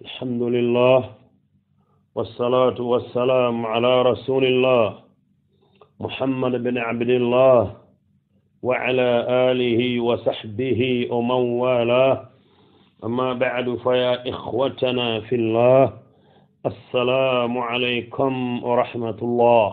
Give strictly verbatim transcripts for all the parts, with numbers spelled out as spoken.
الحمد لله والصلاة والسلام على رسول الله محمد بن عبد الله وعلى آله وصحبه ومن والاه أما بعد فيا إخوتنا في الله السلام عليكم ورحمة الله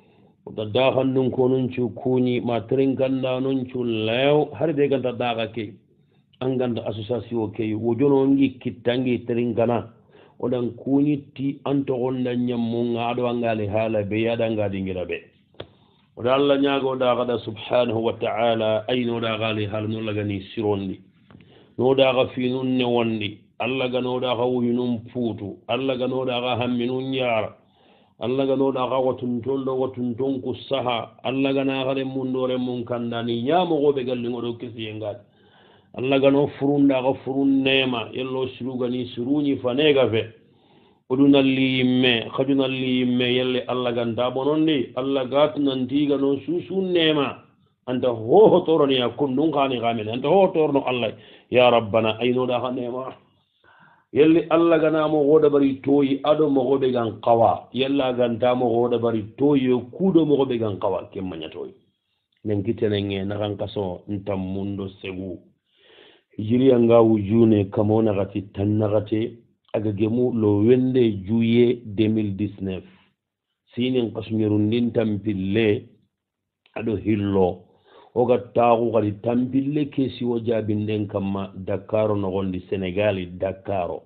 وداخل نكون نشكوني ما ترينكنا نشكو ليو هربي كنت داغكي anganda association ke wojonongi kittangi teringana odan kunyitti anto gonda nyammunga ado angale hala be yada ngadi ngira be oda alla nyaago da gada subhanahu wa ta'ala ayno da gali hal no lagani sirondi no da ga finun ne wondi alla ga no da ga wuyunum putu alla ga no da ga hamminun yara alla ga no da ga watun tondo watun tonku saha alla ga na gare mundore mun kandani nyamo go be galli ngodo kisi yengal Allah gano furunda ga furun nema yello shirugani shiruni fanega fe oduna limme khaduna limme yelle Allah ganda bonondi Allah gatnan diga no susun nema anta ho ho toroni akundun khani gamen anta ho torno Allah ya rabbana ayno da khanema yelle Allah gana mo goda bari toyi ado mo gobe gan qawa yella ganta mo goda bari toyi kudo mo gobe gan qawa kemmanya toyi nen kitenenge na kan kaso ntam mundo segu jiri anga wujune kamona gati tannagate aga gemu lo wende juye deux mille dix-neuf sinin kasmirundin tampille ado hillo oga tagu gadi tampille kesi wajabinden kama Dakar no gondi Senegal Dakar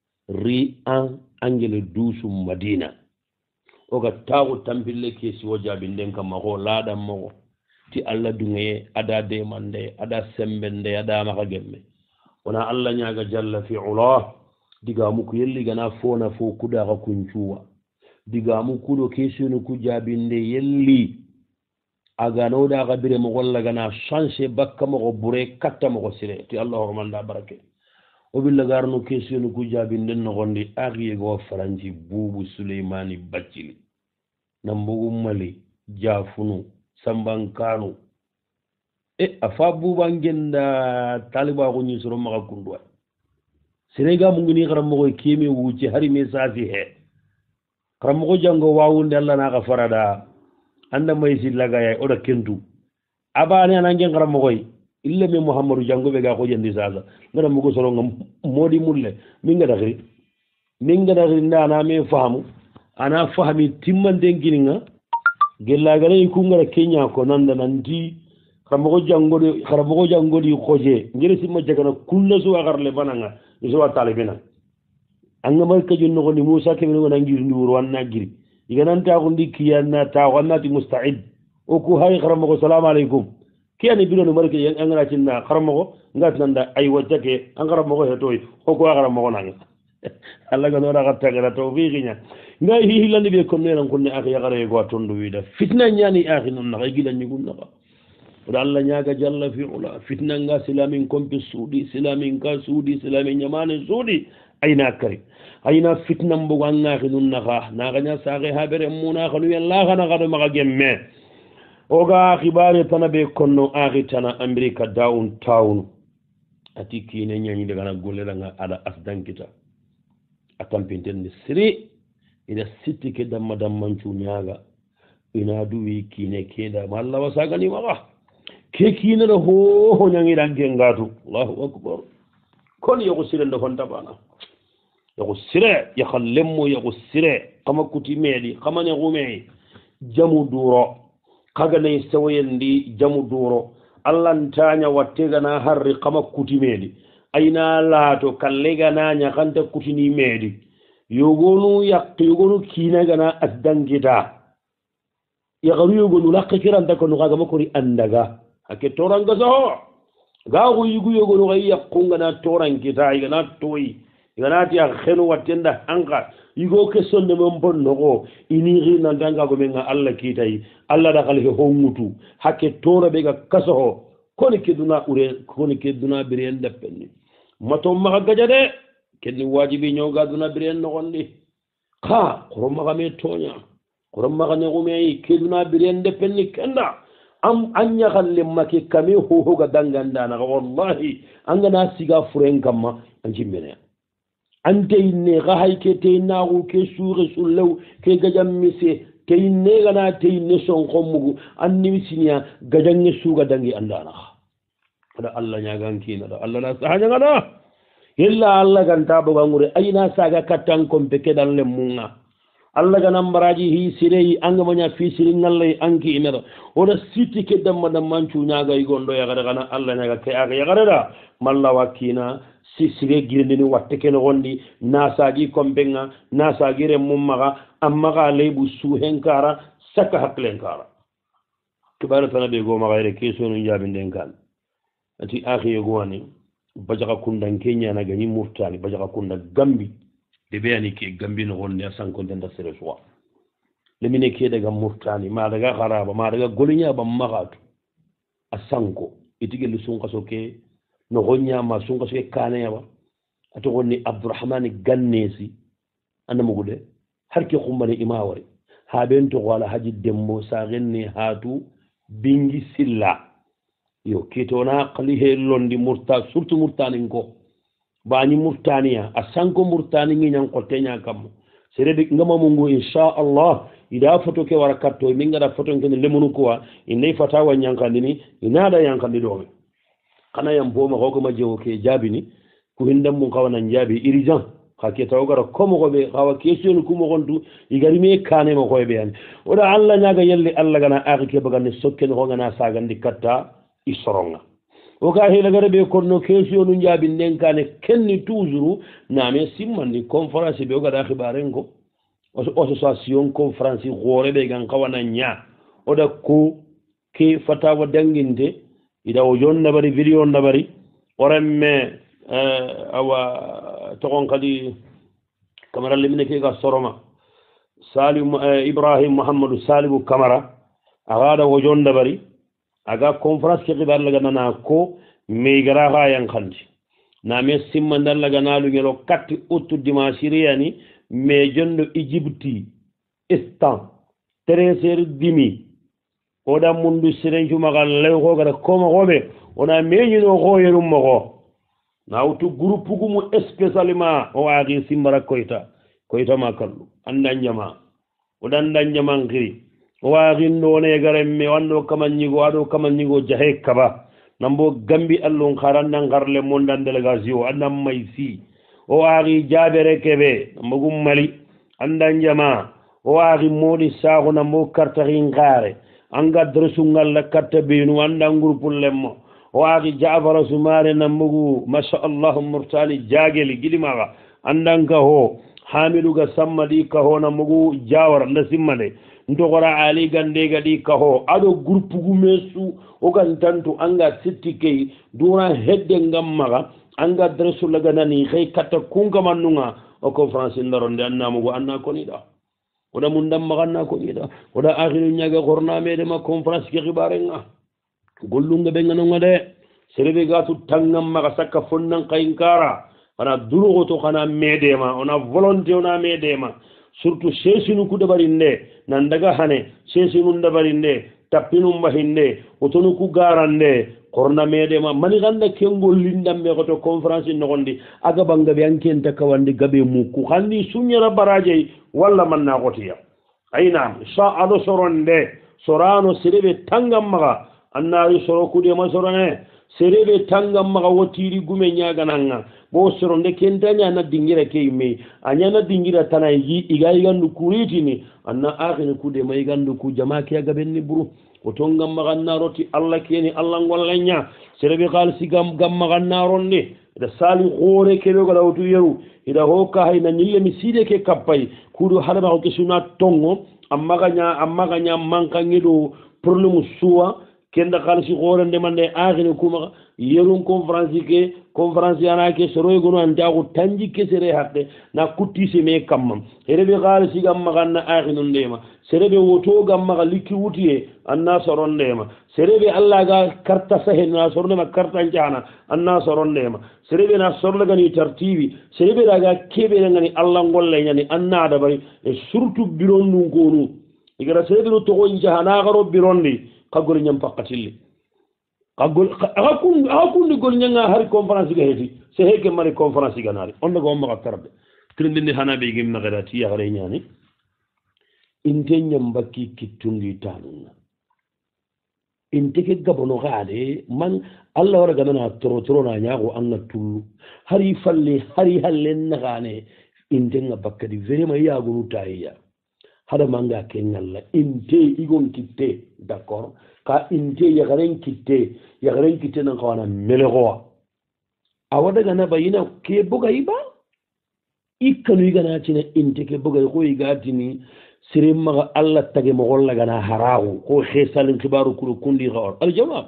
ri an angele dusu Madina oga tagu tampille kesi wajabinden kama ko lada mo ti Allah dungaye ada de mande ada sembende ada maka gemme wana Allah nyaaga jalla fi ula diga mu ku yelli gana fona fo kuda ga kuncuwa diga mu kudo kesunu ku jabinde yelli aga no da ga bire mo walla gana chance bakka mo bure katta mo sire ti Allah hormanda barake o billa garno kesunu ku jabinde no gondi agiye go faranji bubu Suleymani Baccili nambugu mali jafunu sambankano e afabu bangenda taliba ko ni soro maka kundwa Senegal mu ngi xaram mo kimi wuci hari message he xaram mo jango wawunde Allah na ka farada anda may si laga yay oda kentu abani anange xaram mo koy illa me Muhammadu jango be ga ko jendi sasa ngara mo ko soro ngam modi mulle mi ngada xiri mi ngada xiri ndana me fahamu ana fahami timmande ngininga gella gare ku ngara Kenya ko nanda nanti xaramogo jangodi xaramogo jangodi xoje ngere simma jagana kulla su agarle bananga iso talibina anga mar ka jonno ko ni Musa ke no ngir ndur wanna giri iganan ta ko ndiki yanna ta wanna ti musta'id o ku hay xaramogo assalamu alaykum kiyani bino no mar ke yang ngara cinna xaramogo ngat nanda ay wajake an xaramogo hetoy o ko xaramogo nanga Allah ga no ra gatta gara tawfiqinya ngai hi hilandi be kon nenan kon ne akhi yagare go tondu wida fitna nyani akhi non na gila ni gunna ba wala Allah nyaga jalla fi ula fitna nga silamin kompi sudi silamin ka sudi silamin nyamane sudi ayna kari ayna fitna mbugo ngakhi non na ga na ga nya saage habere muna khanu yalla khana gado maga gemme oga khibare tanabe konno akhi tana America downtown atiki ne nyani daga na golela nga ada asdankita atampinten ni siri ina sitti ke damma dammancu ñaaga ina duwi kiine keeda ma Allah wasagani maga ke kiinere hoho ñangiɗanke ngatu Allahu akbar kon yogo sire nde hon tabana yogo sire yaha lemmo yogo sire kama kuti meeɗi kamane xumeyi jamu duro kaganayi sewoyen ndi jamu duro Allah ntaña wattegana harri kama kuti meeɗi ayna laato kallegana ñakanta kutini meeɗi yogonu yak yogonu kina gana asdangita yagaru yogonu lakka kiranta ko nuga gama kori andaga ake toranga so ga go yugu yogonu ga yakku gana torangita igana toyi igana ti akhenu watenda anga yugo ke sonde mon bonno go ini rina danga go menga Allah kitai Allah da kale ho mutu hakke tora be ga kaso koni keduna ure koni keduna birenda penni mato maga gajade kenni wajibi ñoga duna biren no gondi ka ko maga me tonya ko maga ne ko me keduna biren de penni kenda am anya khalle make kame ho ho ga danganda na wallahi anga na siga furen kamma anji mene anteyne ga hayke teynagu ke suure sullew ke gajam mise teyne gana teyne son khommugu anni misinya gajange suga dangi andana ada Allah nyaganki na Allah na sahanya ngada illa Allah ganta bogangure ayina saga kattan kompe kedal le munga Allah ga nambaraji hi sirei angamanya fi sirin Allah anki imero oda siti ke damma dam manchu nyaga igondo ya gara kana Allah nyaga ke aga ya gara da malla wakina si sire girndini watte ken gondi nasaji kombenga nasagi re mummaga amma ga lebu suhenkara saka haklenkara kibara tana be go magayre keso no jabinden kan ati akhi yogwani bajaga kundan kenya na gani murtani bajaga kunda gambi de beyani ke gambi no wonni asanko den da sere soa lemine ke daga murtani ma daga kharaba ma daga golinya ba magatu asanko itigel sun kaso ke no gonya ma sun kaso ke kane ba ato wonni abdurrahman gannesi anamu gude har ke kumbane imawari ha ben to wala haji dembo sa genni hatu bingi silla yo kitona qali he londi murta surtout murtani ko bani murtaniya asanko murtani ngi nyang ko tenya kam serebe ngama mungu insha Allah ida foto ke warakatto mi ngada foto ngene lemunu ko wa inay fatawa nyankandini inada yankandi do kana yam boma ko ma jewo ke jabini ku hindam mun kawana jabi irijan ka ke tawgara komo ko be kawa question ku mo gontu igari me kane mo ko be an oda Allah nyaga yelle Allah gana akike bagane sokken ko ngana saga ndikatta isoronga oka hela gara be konno question nu njabi nenkane kenni toujours na me simmandi conférence be oga da khibarengo association conférence gore be gan kawana nya oda ko ke fatawa danginde ida o jonna bari video ndabari oremme awa togon kadi kamara limine ke ga soroma salim ibrahim muhammadu salimu kamara agada o jonna bari aga conférence ke xibar laga nana ko me gara ha yang khandi na me simmandal laga nalu ngelo katti outtu dimanche riyani me jondo Egypti instant trezer dimi oda mundu sirenju magal lay ko gara ko mo gobe ona me nyino ko yerum mo ko na outtu groupe gumu spécialement o agi simbara koita koita makallu andan jama odan dan jama ngiri waagin do ne garam me wando kamanni go ado kamanni go jahe kaba nambo gambi allon kharan nan garle mon dan delegation annam maysi o waagi jabere kebe mbugum mali andan jama o waagi modi saago nambo kartarin gare anga dresu ngalla katta beenu andan groupul lemmo o waagi jaafara sumare nambugu masha Allah murtali jageli gidimaga andan ka ho hamidu ga sammadi ka ho nambugu jawar ndasimmane ndogora ali gande gadi kaho ado groupe gumesu o gan tantu anga sittike dura hedde ngammaga anga dresu laga nani khay kata kunga manunga o conférence ndaronde annamu go anna ko nida oda mundam maganna ko nida oda akhiru nyaga gorna mede ma conférence ke gibarenga gollunga be ngano ngade serebe gatu tangam maga sakka fonnan kaynkara ana durugo to kana medema ona volonté ona medema surtout sesinu ku dabarinde nan daga hane sesinu dabarinde tappinu mahinde otonu ku garande korna medema mani ganda kengol lindam be goto conférence no gondi aga banga be anken takawandi gabe muku khandi sunyara baraje walla manna gotiya ayna sha ado soronde sorano serebe tangam maga annari soro ku de ma sorone serebe tangam maga wotiri gume nyaga nanga bo soronde kentanya na dingira ke me anya na dingira tanayi iga igandu kuritini anna akhini kude mai gandu ku jama ke ga benni buru otonga maganna roti Allah keni Allah ngollanya serebe khalsi gam gam maganna ronde da sali gore ke be gala otu yeru ida hoka hayna nyille mi side ke kappai kudu harba ko suna tongo amma ganya amma ganya manka ngido problème suwa kenda khalsi gore ndemande akhini kuma yerun conférence ke conférence yana ke soroy gono anda ko tanji ke sere hakke na kutti se me kamam herebe khalsi gam maganna akhinu ndema serebe woto gam maga likki wutiye anna soron ndema serebe alla ga karta sahen na sorne ma karta njana anna soron ndema serebe na sorla gani tartibi serebe daga kebe ngani alla ngolle nyani anna da bari e surtout biron nu ngonu igara serebe no to gonja hana garo birondi kagori nyam fakatilli kagol akun akun gol nyanga har conference ga heti se heke mari conference ga nari on daga umma tarbe trindini hanabe gim na gadati ya gare nyani inte nyambaki kitungi tanuna inte ke gabono gade man Allah wara gana toro toro na nyago anna tullu hari falle hari hallen na gane inte ngabakadi verema ya gunu tayya hada manga kengalla inte igon kitte d'accord ka inte ya garen kitte ya garen kitte nan kawana melego awada gana bayina ke buga iba ikkanu igana cine inte ke buga ko igatini sirim maga Allah tage mo golla gana haragu ko xesalin khibaru kulu kundi gawar al jawab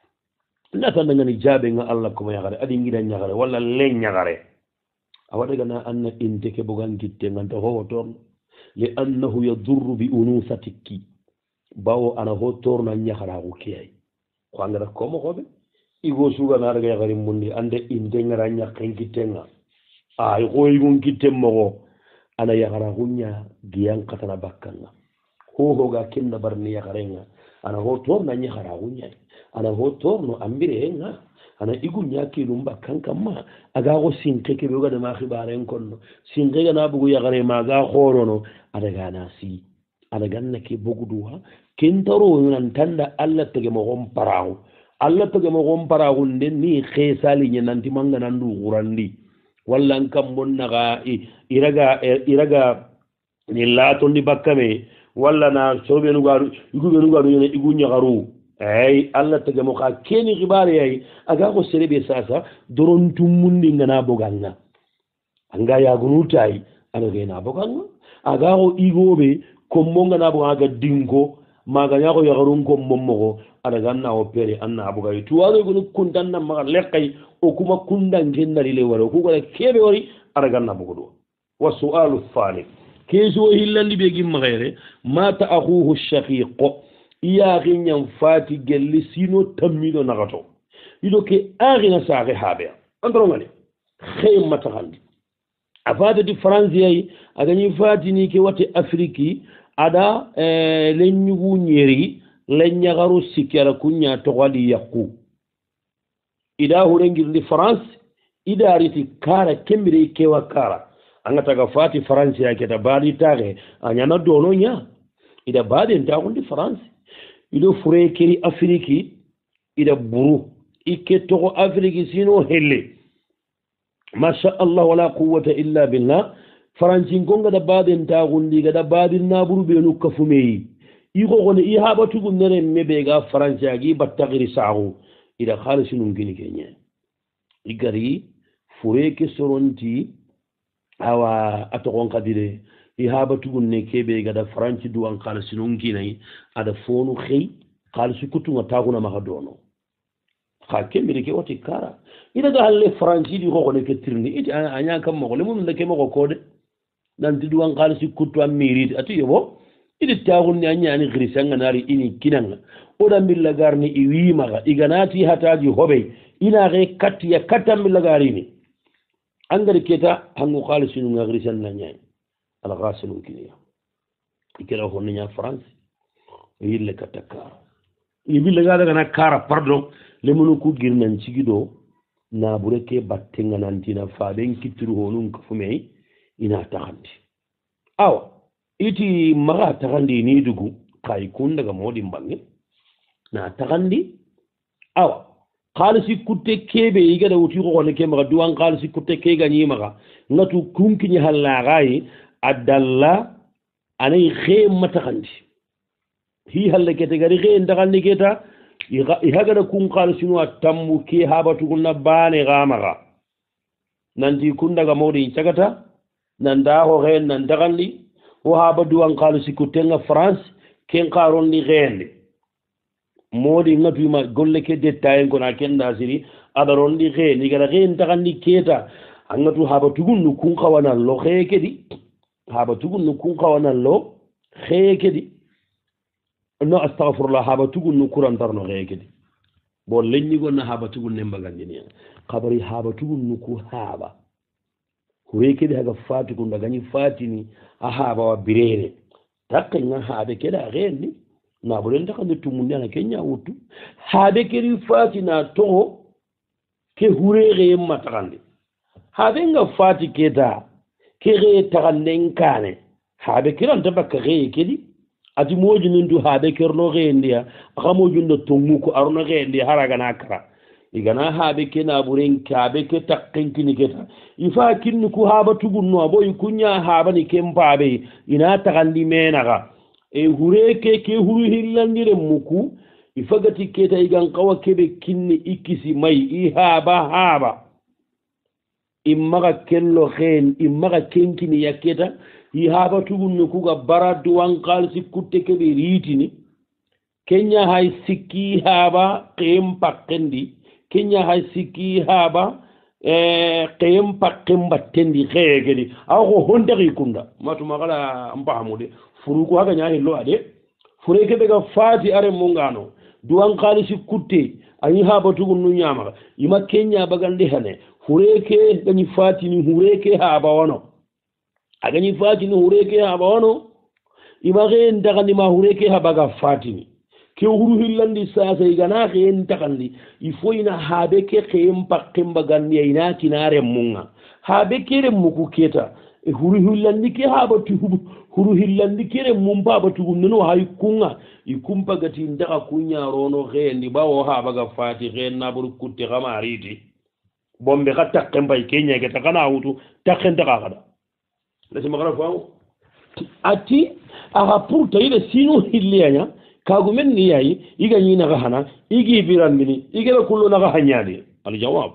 nata ngani jabe nga Allah ko ya gare adi ngida nyagare wala le nyagare awada gana anna inte ke bugan kitte nganta ho torno li annahu yadurru bi unusatiki bawo ana ho torna nyagaragu kiyai ko ngara ko mo gobe igo suga na daga yagari mundi ande inte ngara nyakin kitenga ay ko igun kitem mo ana yagaragu nya giyan katana bakkanga ho ho ga kinna barni yagarenga ana ho torna nyagaragu nya ana ho torno ambire nga ana igun nyaki lumba kankamma aga go sinke ke be ga ma khibaren konno sinke ga na bugu yagare ma ga khorono ada ga nasi ada ganna ke buguduwa kintaro nan tanda Allah tege mo gom paraw Allah tege mo gom paraw nden ni khesali nyen nanti manga nandu gurandi wallan kam bonna ga iraga iraga ni lato ni bakkame walla na sobe nu garu igu be nu garu ne igu nyagaru ay Allah tege mo ka keni gibare ay aga ko serebe sasa doron tumundi ngana boganga anga ya gunutai ana ge na boganga aga ko igobe ko monga na boga dingo maga nyako yagarun ko mommo ada ganna opere anna abuga tuwaro gunu kundanna maga lekkay o kuma kundan jennari le waro ko gala kebe wari ada ganna bugo wa su'alu thalith keso hillandi be gim magere mata akhuhu shaqiq iya ginyam fati gelli sino tammido nagato ido ke agina saare habe andro ngale khayma mata handi afata di france yi agani fati ni ke wate afriki ada eh, lenyugu nyeri lenyagaru sikera kunya togwali yakku ida hurengir di France ida riti kara kembire kewa kara angata ga fati France yake ta badi tare anyana dono nya ida badi ntagundi France ido fure keri Afriki ida buru ike togo Afriki sino helle masha Allah wala quwwata illa billah faranci gonga da badin ta gundi ga da badin na burbe no kafumeyi iko gone i haba tugu nere mebe ga faranci agi battagiri saahu ida khalisu ngini kenye igari fureke soronti awa atokon kadire i haba tugu ne kebe ga da faranci duwan khalisu ngini ada fonu khey khalisu kutunga taguna maka dono kha kembere ke wati kara ida ga halle faranci di ko gone ke tirni iti anya kam mo le mun de ke mo ko de nanti duwan kalisi kutu am mirit atu yobo idi tagun ni anyani grisanga nari ini kinanga oda milla garni iwi maga iganati hataji hobe ina ge katti ya katam milla garini angari keta hangu kalisi nu ngrisan na nyai ala gasilu kiniya ikela ho nya france yille kataka ibilla gada kana kara pardon le munu ku girnan cigido na bureke battenga nantina faden kitru honun kafumei ina taxandi awa iti maga taxandi ni dugu xay kun daga modin bange na taxandi awa xaalisi kutte kebe igada wuti xoxone ke maxa duwan xaalisi kutte ke gañi maxa ngatu kunkiñi hallaxayi a dalla anay xe ma taxandi hi halle kete gari xe ndaxandi keta i hagada kun xaalisinu a tammu ke habatuguna bane xa maxa nanti kun daga modin cagata nanda ho hen nanda gandi ho haba duwan kalisi kutenga France ken qaron ni gende modi ngatu ma golle ke detail ko na ken nasiri adaron di ge ni gara gen tagandi keta angatu haba tugun kun qawana lo kheke di haba tugun kun qawana lo kheke di no astaghfirullah haba tugun kuran tarno kheke di bo lenni gonna haba tugun ne mbagandi ni khabari haba tugun ku haba kurekede haga fati kunda ganyi fati ni aha ba wa birere takke nga habe keda rendi na bulen ta kande tumundi ana kenya wutu habe keri fati na to ke hurere matakande habe nga fati keta ke re takanden kane habe kiran tabaka re kedi ati moji nundu habe kerno re ndia aka moji ndo tonguko aruna re ndia haraga nakara igana habe kena buren kabe ke takkinkini keta ifa kinnu ku haba tugunno aboy kunya haba ni kempabe ina takandi menaga e hureke ke huru hillandire muku ifagati keta igan kawa kebe kinni ikisi mai i haba haba immaga kello khen immaga kenkini yaketa i haba tugunno kuga baradu wanqal sikutte kebe ritini kenya hay sikki haba qem pakkendi kenya hay sikki haba e qem pakkem battendi khegedi awo hondari kunda matu magala mpahamude furuko haka nyahi lo ade fureke be ga fati are mungano duwan khalisi kutte ayi haba tugunno nyama ima kenya bagande hane fureke gani fati ni hureke haba wono agani fati ni hureke haba wono ima ge ndagani ma hureke haba ga fati ni ke huru hillandi sasa igana ke entakandi ifoina habe ke kem pakkem bagandi ina kinare munga habe kere muku keta e huru hillandi ke haba tu huru hillandi kere mumba batu no hay kunga ikumpa gati ndaka kunya rono gendi bawo haba ga fati gen na buru kutte gamariti bombe ka takkemba kenya ke takana wutu takkenta ka kada lasi magara faaw ati aga purta ile sino hilliyanya kagumen ni yayi iga nyina ga hana igi birandini igera kullu na ga hanyadi al jawab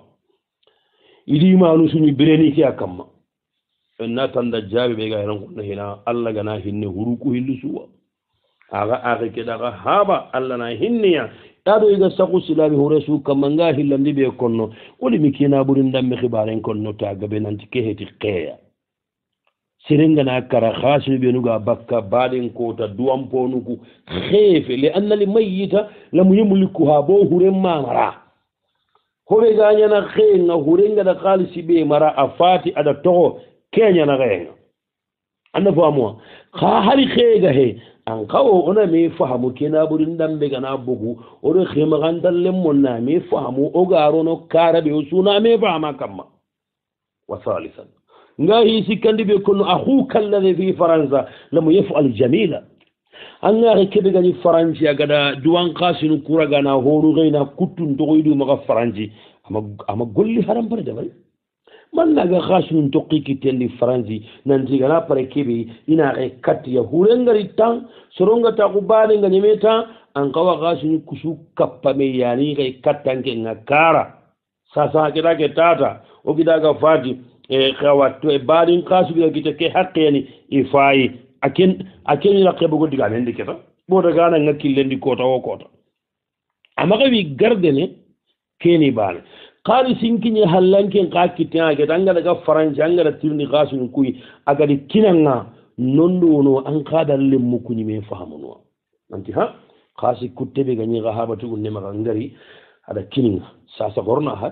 idi manu sunu bireni ki akamma na tanda jabi be ga ran kunna hina alla gana hinne huruku hillu suwa aga aga ke daga haba alla na hinniya tado iga saku silabi horesu kamanga hillandi be konno woni mikina burin dam mi khibaren konno taga be nanti ke heti qeya sirenga na kara khasu be nuga bakka baden ko ta duam ponuku khefe li anna li mayyita lam yumliku ha bo hure mamara hobe ganya na khenga hurenga da khalisi be mara afati ada to kenya na genga anna famu kha hari khega he an kawo ona me fahamu kena burin dambe gana bugu odo khema gandalle monna me fahamu o garo no karabe usuna me fahama kamma wa thalithan ngahi sikandi be kono akhuka alladhi fi faransa lam yaf'al jamila anga rekebe gani faransi agada duwan qasinu kuraga na horu gaina kutun to goydu maga faransi ama ama golli haram bare dabari man naga khashin toqiki telli faransi nanti gana pare kebe ina re kat ya hurengari tan soronga ta kubane ngani meta an kawa khashin kusu kappa me yani re katange ngakara sasa kida ke tata o kidaga fati e khawatto e badin kasu ga kite ke hakke yani ifai aken aken la kebe godi ga lendi keta bo daga na ngakil lendi kota o kota amaga wi gardene keni bal qali sinkinye hallanken ka kitan ga danga daga faransi anga da tirni gasun kuyi aga di kinanga nondo no an kada lemmu kuni me fahamuno anti ha khasi kuttebe ganyi ga habatu ne maga ngari ada kininga sasa gorna ha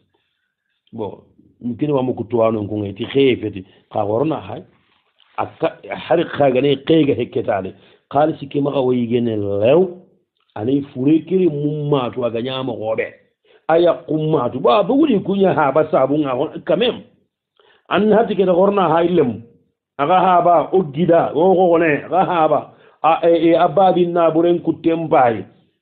bo mungkin wa mukutuwano ko ngati khefeti ka gorna ha akka har khaga ne qega heketale qali sikki maga wayigene lew ani furekiri mumma to aga nyama gobe aya kummatu ba buguli kunya ha ba sabu nga kamem an hati ke gorna ha ilem aga ha ba ogida o go ne aga ha ba a e ababi na buren kutembai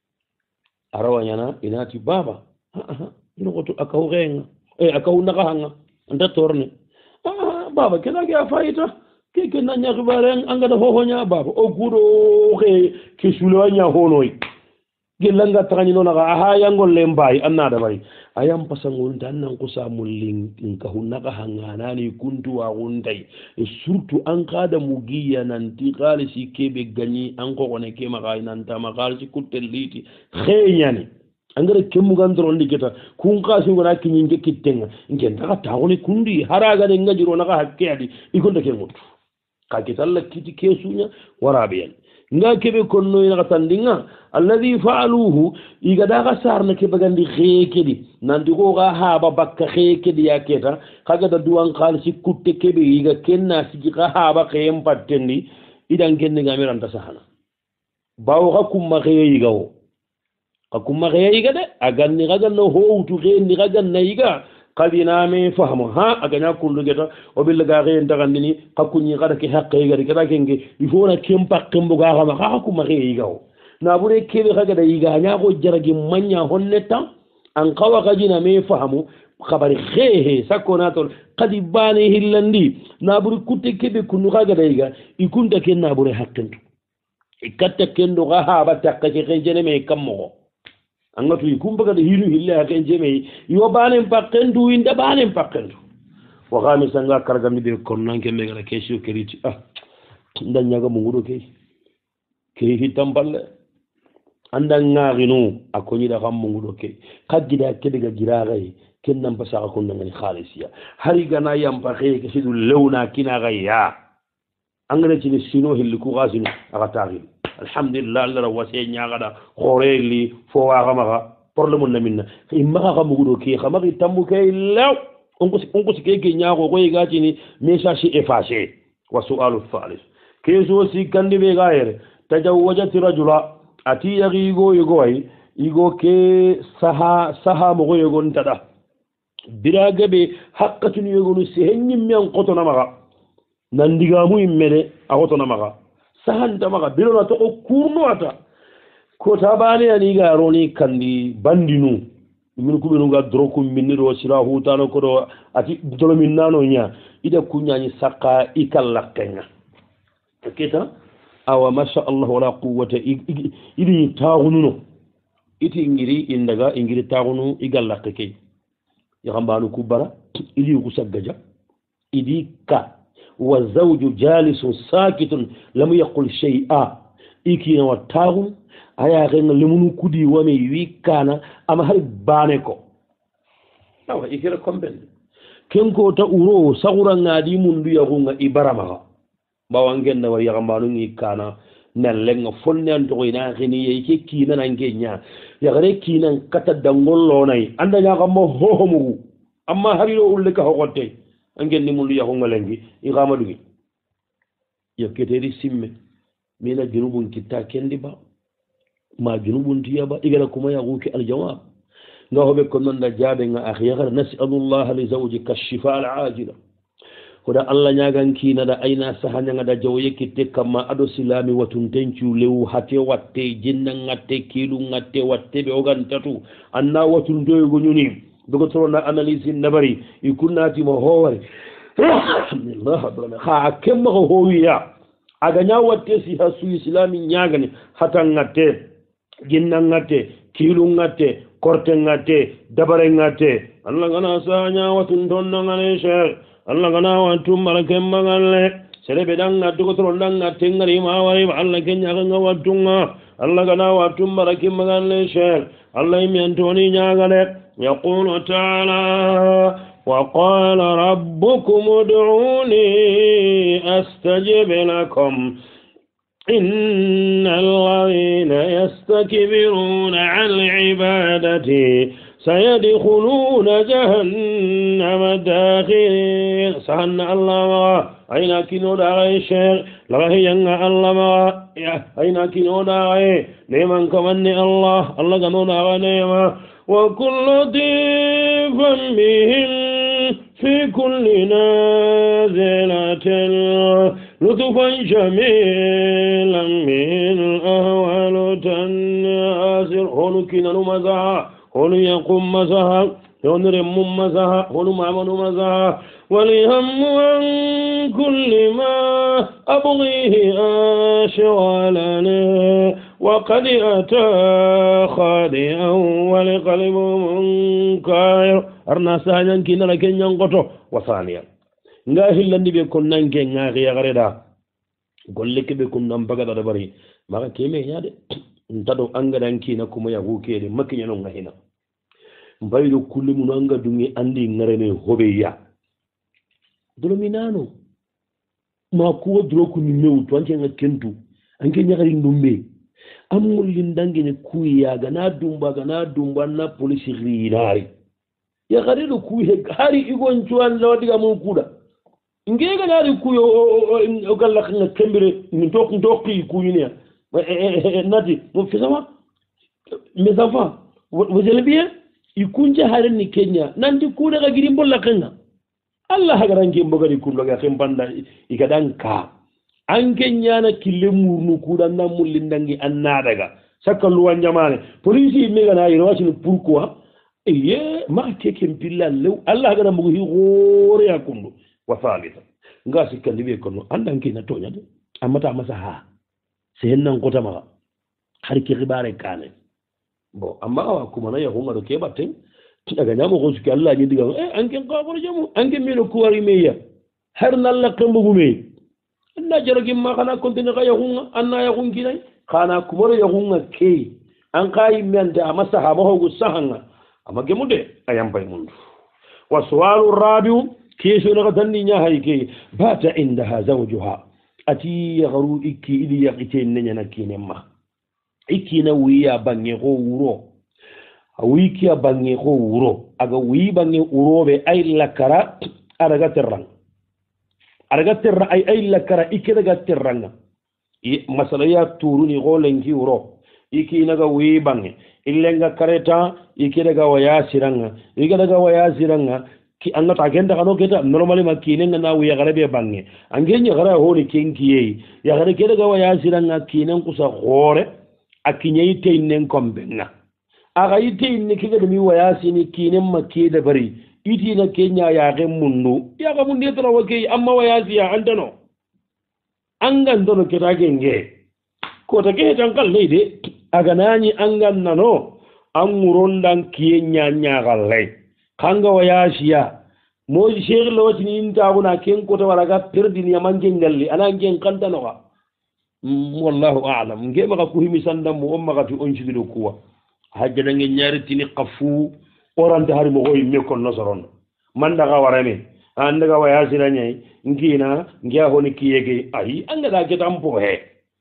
arawa nyana inati baba ino goto akaw genga e akaw naga hanga anda torne ah baba kena ga faita ke ke nanya khibaren anga da ho nya baba o guro ke ke sulanya honoi gelanga tangani nona ga ha yangol lembai anna da bari ayam pasangul dan nan ko samulin in ka hunna ga hangana ni kuntu wa gundai e surtu an kada mugiya nan ti qalisi kebe gani an ko ne ke maga nan ta magalisi kutelliti kheyani angara kemu gandro ndiketa kun kasi ngona kinyi ngekitenga ngenda ka tawoni kundi haraga de ngajiro na ga hakkedi ikonda ke mutu ka kitalla kiti kesunya warabiyan nga kebe konno ina tandinga alladhi fa'aluhu igada ga sarna ke bagandi khekedi nandi ko ga haba bakka khekedi yaketa kaga da duwan khalsi kutte kebe iga kenna sigi ga haba kayem pattendi idan kenne ngamiran ta sahana bawo ka kumma xeye yiga o ka kumma xeye yiga de a ganni xa ganna howutu xeendi xa ganna yiga kadiname fahmo ha a gaña kundugeta o ɓillaga xeye ntaxandini xa kuñi xada ke xaqe yigadi keta kenge il faut na kem paqe mboga xama xa xa kumma xeye yiga o naɓure keɓe xa gada yiga ñaxo jaragi maña honne tan an xawa xajiname fahmu xabari xeexe sakkonatol xadi bane xillandi naɓuri kutte keɓe kundu xa gada yiga i kunta ke naɓure xaqentu i katta kendo xa haɓa takka ke xenceneme kam moxo angatu i kumbagada hinu hille xa xenceme yo banen paqentu inda banen paqentu waxamisanga kargandi ɓe konnanke mbegata question keriti a nda ñaga munguɗo ke ke hittan balle anda ŋaxinu a koñiɗa xam munguɗo ke xa gida keɓega giraxaye ken nampa saxa konnangani xalisiya hari gana yampa xeye ke sidu lewna kinaxa ya engrais cini sino hilli ku xa sinu axa taxin alhamdulillah allah ra wase ñaxaɗa xooreli fo waxamaxa problème na minna i maxa xa muguɗo ke xamaxi tambu ke lew on kusi ke ke ñaaxo koy ga cini message effacé wa sualu thalis ke so si kandi ɓe ga yere tajawajati rajula ati yaxi igo yego ay igo ke saha saha moxo yegon taɗa biraga ɓe haqqatunu yegonu sehe ñimme an xotonamaxa nandigamu imme de a xotonamaxa sahantamaxa birona toxo kurnoata kota bane aniga aroni kandi bandinu min kuɓenuga droku minniro sira hutano koɗo ati dolomin nano ña ida kuñañi saqa i kallaqenga keta awa masha allah wala quwwata iɗi taxununo iti ngiri indaga ingiri taxunu i gallaqe key yaxambanu ku bara iɗi ku saggaja iɗi ka wa zawju jalisun sakitun lam yaqul shay'a ikinawa taxun ayaxenga lemunu kudi wame wi kana ama har bane ko awa ikira compende ken ko ta uro saxurangadi mundu yaxunga i baramaxa bawangenna war yaxambanu ngi kana nellenga fonne an toxo ina xiniye ke kinanange ña yaxare kinan kata dangollonay anda ñaxama hohomugu amma hariro ulle ka xoxote angenni mundu yaxunga lengi i xama ɗugi yo keteri simme mina junubun kitta kendi ba ma junubun tiya ba igana kuma yaxuke aljawab nga hoɓe ko nanda jaɓenga ax yaxara nasalullah li zawjika shifa al ajila koda allah ñagan kinaɗa ayna sahañagaɗa jawoye kitte kamma aɗo silami watuntencu lew hate watte jinna gatte kiilu gatte watte ɓe ogantatu anna watuntoyogo ñuni ɓego torona analyse nabari i kunnatimo howare ha kemmako howiya agaña watte si ha suyi silami ñagani hata gatte jinna gatte kiilu gatte korte gatte dabare gatte allah gana sahaña watuntonnagane cheikh allah gana wattu mara kemmagalle serebe ɗanga dogotoro ɗanga tengari mawari allah keñaganga wattunga allah gana wattu mara kimmagalle cheikh allah yimi antoni ñagale yaqulu taala wa qala rabbukum ud'uni astajib lakum inna alladhina yastakbiruna an ibadati سيدخلون جهنم داخلين سهن الله مغا أين كنو داغي الشيخ لغي ينغى الله مغا أين كنو داغي نيمان كمني الله الله كنو داغي نيما وكل ضيفا بهم في كل نازلة لطفا جميلا من أهوال تنازل هلكنا نمزها هل يقوم مزها ينرم مزها هل معمل مزها ولهم عن كل ما أبغيه أشغالنا وقد أتى خادئا ولقلب منكر أرنا سهلا كنا لكن ينقطه وثانيا ngahi landi be kon nange ngahi yagareda golle ke be kon nam baga da bari maka keme nyaade ntado angadan kina kuma ya hukede makinya no ngahina mbaydo kulli mun anga dungi andi ngarene hobe ya dolominano ma ko dro ko ni mew to anke ngakentu anke nyagari ndumbe amul lindange ne kuya gana dumba gana dumba na police rinari ya garido kuye hari igon cuan lawdiga mun kuda ngega nari kuyo o galla nga kembere ni tok ndokki kuyine nati mon fils mes enfants vous allez bien ikunja harani Kenya nanti kuda ga giri mbolla kenga Allah hagaranke mbogari kullo ga khembanda ikadan ka an Kenya na kille murnu kuda nan mullindangi annadaga sakalu wanjamane police mega na yiro wasini pourquoi eye ma keke mpilla lew Allah hagara mbugo hi gore yakundu wa thalitha ngasi kandibe kono andanki na tonya de amata masa ha sai nan kota ma har ki ribare kane bo amma wa kuma na yahu ngado ke batten daga nyamo ko suki Allah ni diga eh an ken qabor jamu an ken mino kuwari meya har nan la kambu me anna jarogin ma kana kontine ga yahu anna yahu kinai kana kumoro yahu ke an kai men da masa ha ba hogu sahanga amma gemude ayam bay mundu wa suwalu rabiu كيسو نغتني نهاي كي بات عندها زوجها أتي يغرو إكي إلي يقتين نينا كينما إكي نويا باني غورو ويكي باني غورو أغا وي باني غورو بي أي لكرا أرغا تران أرغا تران أي أي لكرا إكي رغا تران مسألة يا توروني غولن كي غورو إكي نغا وي باني إلي نغا كاريتا إكي رغا وياسي إكي رغا وياسي ki anga ta genda kano keta normally makine na wi ya garabe bange angenya gara honi kenkiye ya gara keda ga waya siranga kinen kusa gore akinye ite inen kombenga aga ite inne kiga mi waya sini kinen makide bari iti na kenya ya ga munnu ya ga munde tara wake amma waya siya andano angan dono keta genge ko ta ke tan kalle de aga nani angan nano an murondan kiyenya nya galle kanga wayashiya moji sheikh lawati ni intaabuna ken ko to wala ga perdini yamange ngalli ana ngen kantano wa wallahu a'lam ngema ka kuhimi sandam mo umma ka fi onjido kuwa hajja dange nyaritini qafu orante hari mo goy mekon nasaron manda ga warame anda ga wayashira nyai ngina ngiya honi kiyege ai anga da ke tampo he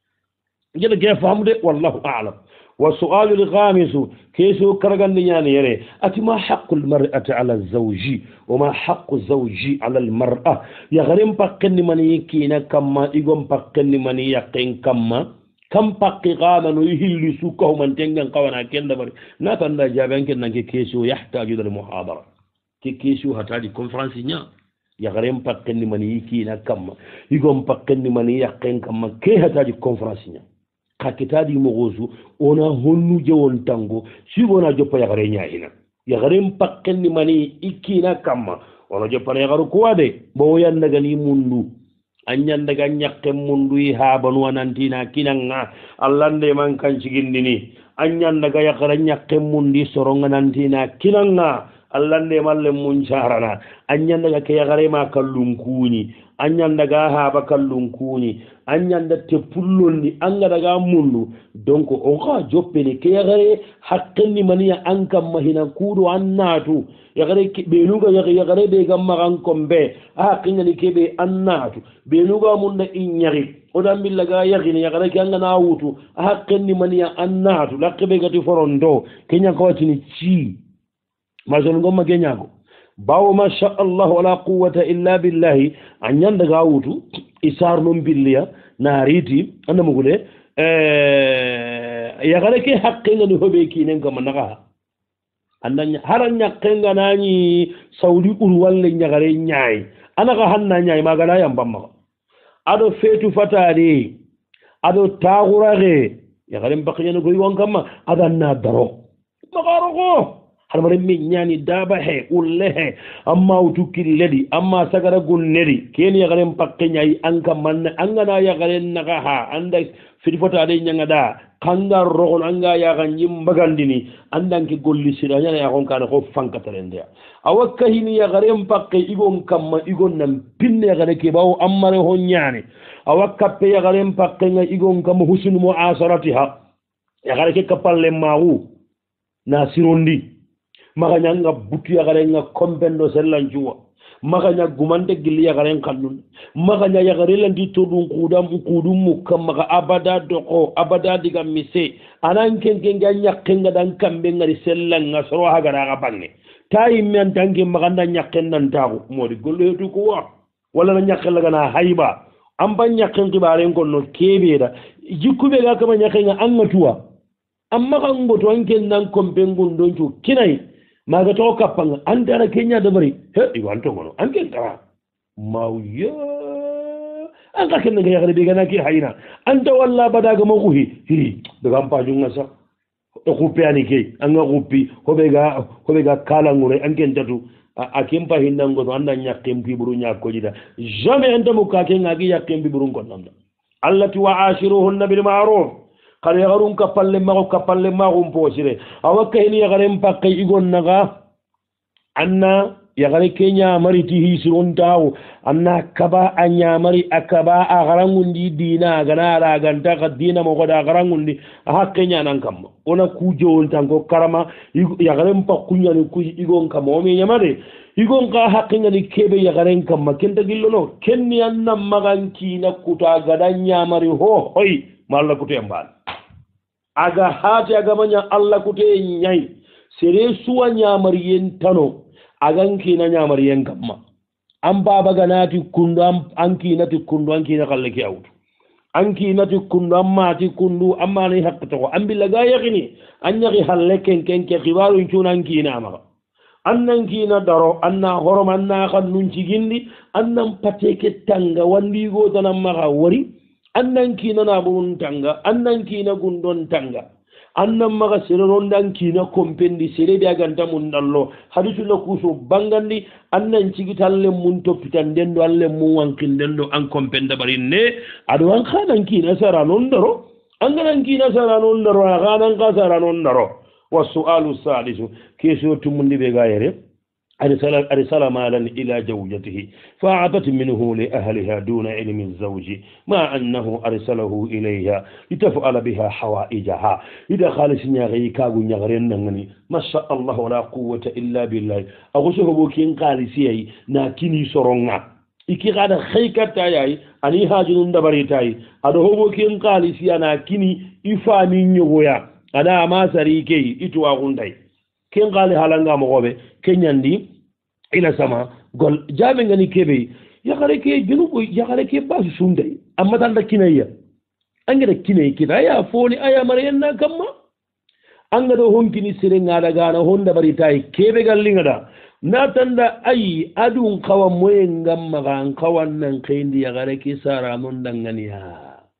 ngeda ge famude wallahu a'lam والسؤال الخامس كيسو كرغان نيان يري اتي ما حق المرأة على الزوج وما حق الزوج على المرأة يا غريم باكن من يكينا كما ايغم باكن من يقين كما كم باكي غانا نو يهلي سوكو من تنغان قوانا كين دبر ناتان دا جابان كين نانكي كيسو يحتاج الى المحاضره كي كيسو هتاجي كونفرنس نيا يا غريم باكن من يكينا كما ايغم باكن من يقين كما كي هتاجي كونفرنس نيا kakitadi mogozu ona honnu jewon tango sibona joppa yagare nyaahina yagare mpakkenni mani ikkina kamma ona joppa yagaru kuwade bo yandaga ni mundu anyandaga nyakke mundu yi habanu anantina kinanga allande man kan cigindini anyandaga yagare nyakke mundi soronga nantina kinanga allande malle mun charana anyandaga ke yagare ma kallunkuni anyandaga haba kallunkuni anyanda te pullonni anga daga mundu donc on ga joppene ke yagare hakkenni maniya ankam mahina kudo annatu yagare benuga yagare be gamma kan kombe a kinni kebe annatu benuga munda inyari odan billaga yagini yagare kanga na wutu hakkenni maniya annatu lakbe gati forondo kenya ko watini ci mazon gomma genyako bawo ma sha Allah wala quwwata illa billahi anyanda ga wutu isar non billiya nariti anda mugule eh ya gare ke hakke ngani hobe kinen kam naga andanya haranya kenga nani saudi ur walle nyagare nyaay anaka hanna nyaay magala yambamma ado fetu fatari ado tagurare ya gare mbakiyana goy won kam adanna daro magaro ko harmare min nyani daba he ulle he amma utuki ledi amma sagara gunnedi ken ya garen pakke nyai anka man angana ya garen naga ha anda firfota de nyanga da kanga rogon anga ya ganjim bagandini andan ki golli siranya ya gon kana ko fanka tarende awakka hini ya garen pakke igon kamma igon nam pinne ya gare ke bawo ammare ho nyani awakka pe ya garen pakke nga igon kam husnu mu'asaratiha ya gare ke kapalle mawu nasirondi maganya nga butu ya gare nga kombendo sellanjuwa maganya gumande gili ya gare kannun maganya ya gare landi todun kudam kudum mukam maga abada doko abada diga mise anan kenken ganya kenga dan kambe ngari sellan nga soro hagara ga bangne tay men dangi maganda nyakken nan tagu modi gollo hetu ko wa wala na nyakken laga na hayba amba ñakken kibaren konno keɓeeɗa jikkuɓe ga kama ñakkenga anga tuwa amma kan ngoto anken nan kompen gundon cu kinayi maga toxo kappanga antara keña dabari he iwantogono anken tara mawya an ka ken nga yaxare ɓe gana ke hayna anta walla badagama xuhi hi begam pajunga sax o xuppe ani ke anga xuppi hoɓe ga hoɓe ga kalangure anken tatu a ken pa hinnangoto anda ñakken piburu ñakkoƴida jamais antamo ka ke ngagi yakken piburun konnamda allati wa ashiruhunna bilmaruf kare yaxarum kapalle maxo kapalle maxum posire awa kahini yaxaren pakke igon naxa anna yaxare ke ñamariti hisirontaxu anna kaba a ñamari a kaba a xarangundi dina agana araganta xa dina moxoda a xarangundi a xaqe ñanan kamma wona ku jewontanko karama yaxaren pakkuñani ku igon kamma omi ñamade igon ka xaqengani keɓe yaxaren kamma kenta gillono kenni anna maxan kina kuta gada ñamari ho hoy ma allah kute mbaan aga haate agamaña allah kute ñayi sere suwa ñamariyen tano agan kina ñamariyen kamma an babaganati kundu an kinati kundu an kina kalle ke awtu an kinati kundu an mati kundu an mani hakkitoko an billaga yakini an ñaki halle kenkenke xibarun cuna an kinamaxa an nan kina daro an na horom an na xan nun cigindi an nan pateke tanga wandigotanan maxa wari an nan kina naɓurun tanga an nan kina gundon tanga an nan maga sereron dan kina kompendi serede aganta mun dallo hadisuna kuso bangandi an nan cigitalle mun toppitan den do alle mun wankin den do an kompenda barin ne ado an khanan kina sara non daro an ganan kina sara non daro ganan ka sara non daro wasu'alu salisu keso tumundi be gayere أرسل مالا إلى زوجته فأعطت منه لأهلها دون علم الزوج ما أنه أرسله إليها لتفعل بها حوائجها إذا خالص نيغي كاغو نيغرين نغني ما شاء الله ولا قوة إلا بالله أغسه بوكين قالسيي ناكيني سرونغا إكي غادا خيكتا ياي أني هاجنون دبريتاي أدو بوكين قالسيي ناكيني إفامي نيغويا أنا ما سريكي إتوا غنداي كين قال هالانغا مغوبه كينياندي إلى سما قال جابن غني كبي يا خريكي جنوب يا خريكي باس سوندي أما تاندا كينيا أنغدا كيني كده يا فوني أيا مرينا كما أنغدا هون كيني سيرين غادا غانا هون دبري تاي كبي قال لينغدا ناتندا أي أدون كوا موين غم غان كوا ننقين يا خريكي سارا من دنغنيا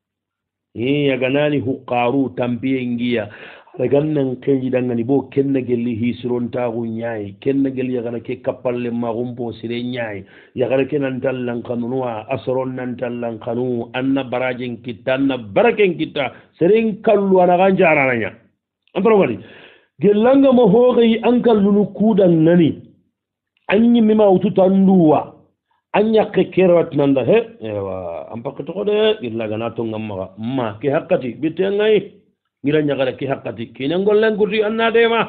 إيه يا غناني هو قارو تامبينجيا ragannan kenji dangani bo kenna gelli hisiron tagu nyaay kenna gelli yagana ke kapalle magumbo sire nyaay yagara kenan tallan kanunwa asron nan tallan kanu anna barajen kitanna baraken kita seren kallu ana ganjara nanya antoro wadi gelanga mo hoyi ankal lunu kudan nani anyi mima utu tanduwa anya ke kerwat nanda he ewa ampaka to de illa gana to ngamma ma ke hakati bitengai ngira ñagare ki hakkati kine ngollen guti annadema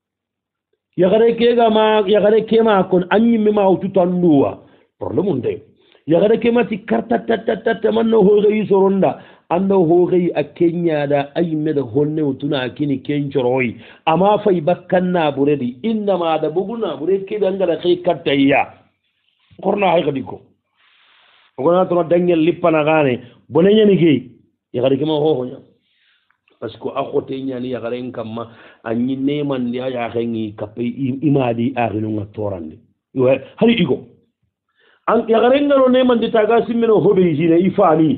yagare kega ma yagare kema kon anñimme ma o tutanduwa problème unde yagare kemati kartatatata manno hoxeyi soronda ando hoxeyi a keñaɗa ayimmeda honne o tuna kini kencoroyi ama fay bakkanna ɓuredi innamaɗa boguna ɓure keɓe angara xey kattayya korna hay kadi ko ogona tono dangel lippana xane boneñani ke yagare kema xoxoña parce que a xote ñani yaxaren kamma a ñi nemandi a yaxengi kappe imadi axinunga torandi hari igo yaxarengano nemandi taga simmeno hoɓey sine i faami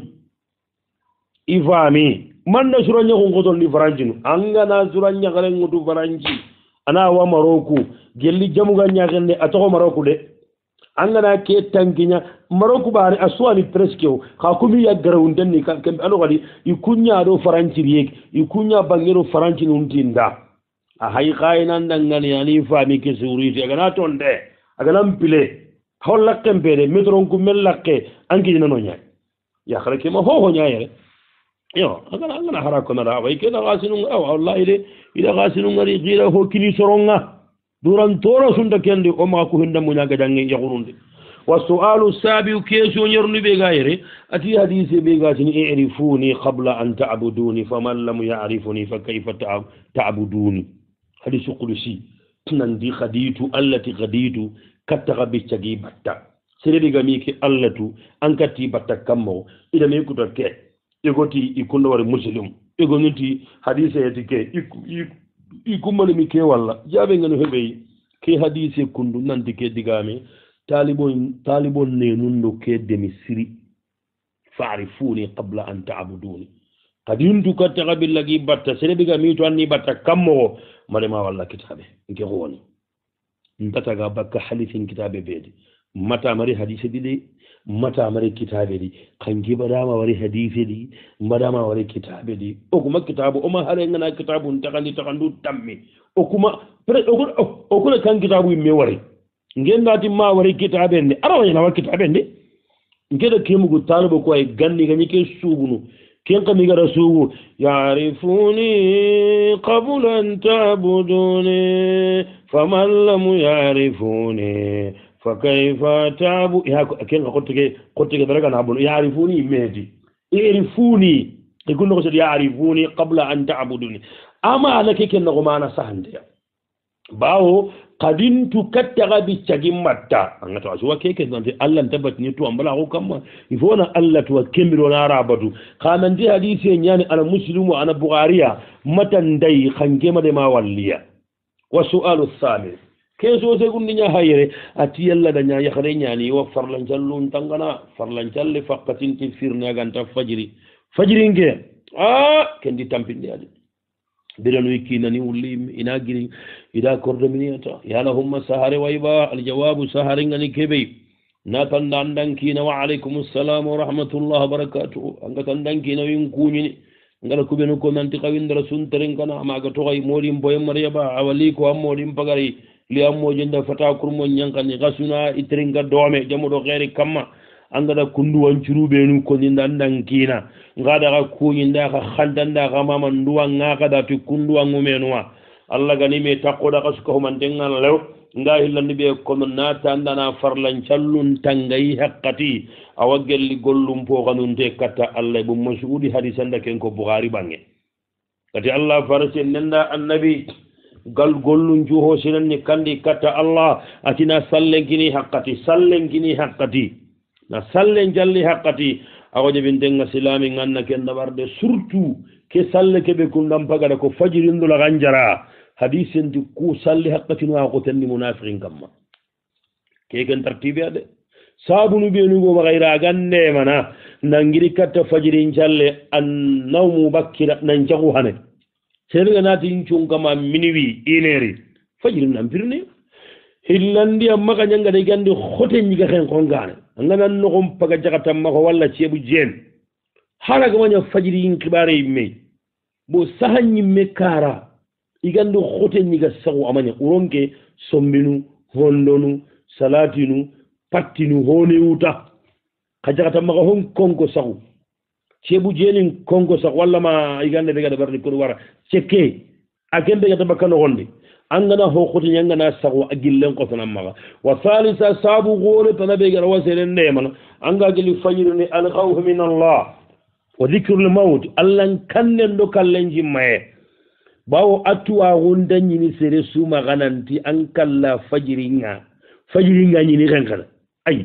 i faami manna sura ñaxu ngotolni farancinu angana sura ñaxarengutu faranci ana wa maroku gelli jamuga ñaxenne a toxo maroku de angana ke tankinya maroku bari aswani presque ka kumi ya garawunten ni kan alo gadi ikunya do faranci riek ikunya bangero faranci nuntinda a hay khaynan dangani ani fami ke suriti agana tonde agana mpile holla kempere metron ku mellakke anki nano nya ya khare ke ma ho ho nya yere yo agana agana harako na rawa ke da gasinu aw wallahi de ida gasinu ngari gira ho kini soronga duran tora sunda kende o ma ko hinda munya gadangi yaqurunde wasu'alu sabiu kesu nyarnu be gaire ati hadisi be gatini i'rifuni qabla an ta'buduni faman lam ya'rifuni fa kayfa ta'buduni hadisu qudsi nandi khaditu allati khaditu kattaga bi tagi batta serebe gami ke allatu ankati batta kammo ida me kuta ke egoti ikundo wari muslim egoniti hadise yati ke ikumani mi ke walla jabe ngano hebe ke hadise kundu nanti ke digame talibon talibon ne nundo ke demi siri fa'rifuni qabla an ta'buduni kadintu katta billagi batta serebe gami to anni batta kammo mare ma walla kitabe nke woni ndata ga bakka halifin kitabe bedi mata mari hadise dide mata mari kitabe di kangi badama wari hadise di badama wari kitabe di o kuma kitabu o ma hare ngana kitabu ntakandi takandu tammi o kuma o kuma kan kitabu me wari ngendati ma wari kitabe ne ara wani na kitabe ne ngeda kemugo talibo ko ay ganni ganyi ke subunu ken kami gara sugu yarifuni qabla an ta'buduni faman lam yarifuni fakayfa ta'bu ya ken ko tege ko tege daraga na bulu yarifuni medi yarifuni ikun ko sedi yarifuni qabla an ta'buduni ama alake ken no mana sahande bawo kadintu kattaga bi cagin matta an ta wasu wake ke zante Allah tabbat ni to ambala ko kamma ifona Allah to kemiro na rabatu kanan di hadisi nyani al muslimu ana bukhariya matan dai khange ma de ma walliya wa su'alu thamil ke so se gunni nya hayre ati yalla da nya ya khare nyani wa farlan jallun tangana farlan jalle faqatin tifirna ganta fajri fajri nge ah kendi tampindi adi بدلو يكينني وليم إناجري إذا كرد منيتا يا لهم سهر ويبا الجواب سهر غني كبي ناتن داندان كينا وعليكم السلام ورحمة الله وبركاته أنك تندان كينا ينكوني ngala kubenu ko nanti kawindra sunterin kana amaga to ay modim boy mariyaba awali ko am modim pagari li am mo jenda fata kurmo nyankani gasuna itringa dome jamudo geri kamma angada kundu wancuru benu ko ni ndandan kina ngada ka kunyinda ka khandanda ka mama nduwa ngaka da tu kundu ngumenwa Allah gani me takoda ka suko mantengal lew nga hillandi be ko na tandana farlan challun tangai haqqati awagelli gollum po kanunte kata Allah bu masudi hadisanda ken ko bukhari bange kati Allah farase nenda annabi gal gollun juho sinan ni kandi kata Allah atina sallengini haqqati sallengini haqqati na sallen jalli haqqati awoje bintenga silami nganna ken dabarde surtout ke salle kebe kundam pagada ko fajirindula ganjara hadisen di ku salli haqqati no ko tanni munafiqin kamma ke gen tartibi ade sabunu be nugo magaira gande mana nangiri katta fajirin jalle an nawmu bakkira nan jagu hane sele nati incun kama minuwi ineri fajirin nan birni hillandi amma ka nyanga de gandi khote nyiga ken kongane ngana no ko paga jagata mako walla cebu jen hala ga wanya fajiri in kibare yimme bo sahanyi mekara igandi khote nyiga sagu amanya uronke sombinu hondonu salatinu patinu hone uta ka jagata mako hon konko sagu cebu jenin konko sagu walla ma igande be gada barni ko wara ceke akende gata bakano honde angana ho khoti nyangana sago agillen ko tan maga wa thalitha sabu gore tanabe gara waselen neman anga gili fajirni al khawf min Allah wa dhikrul maut allan kannen do kallen jimme bawo atuwa gonda nyini sere suma gananti an kalla fajiringa fajiringa nyini kankana ay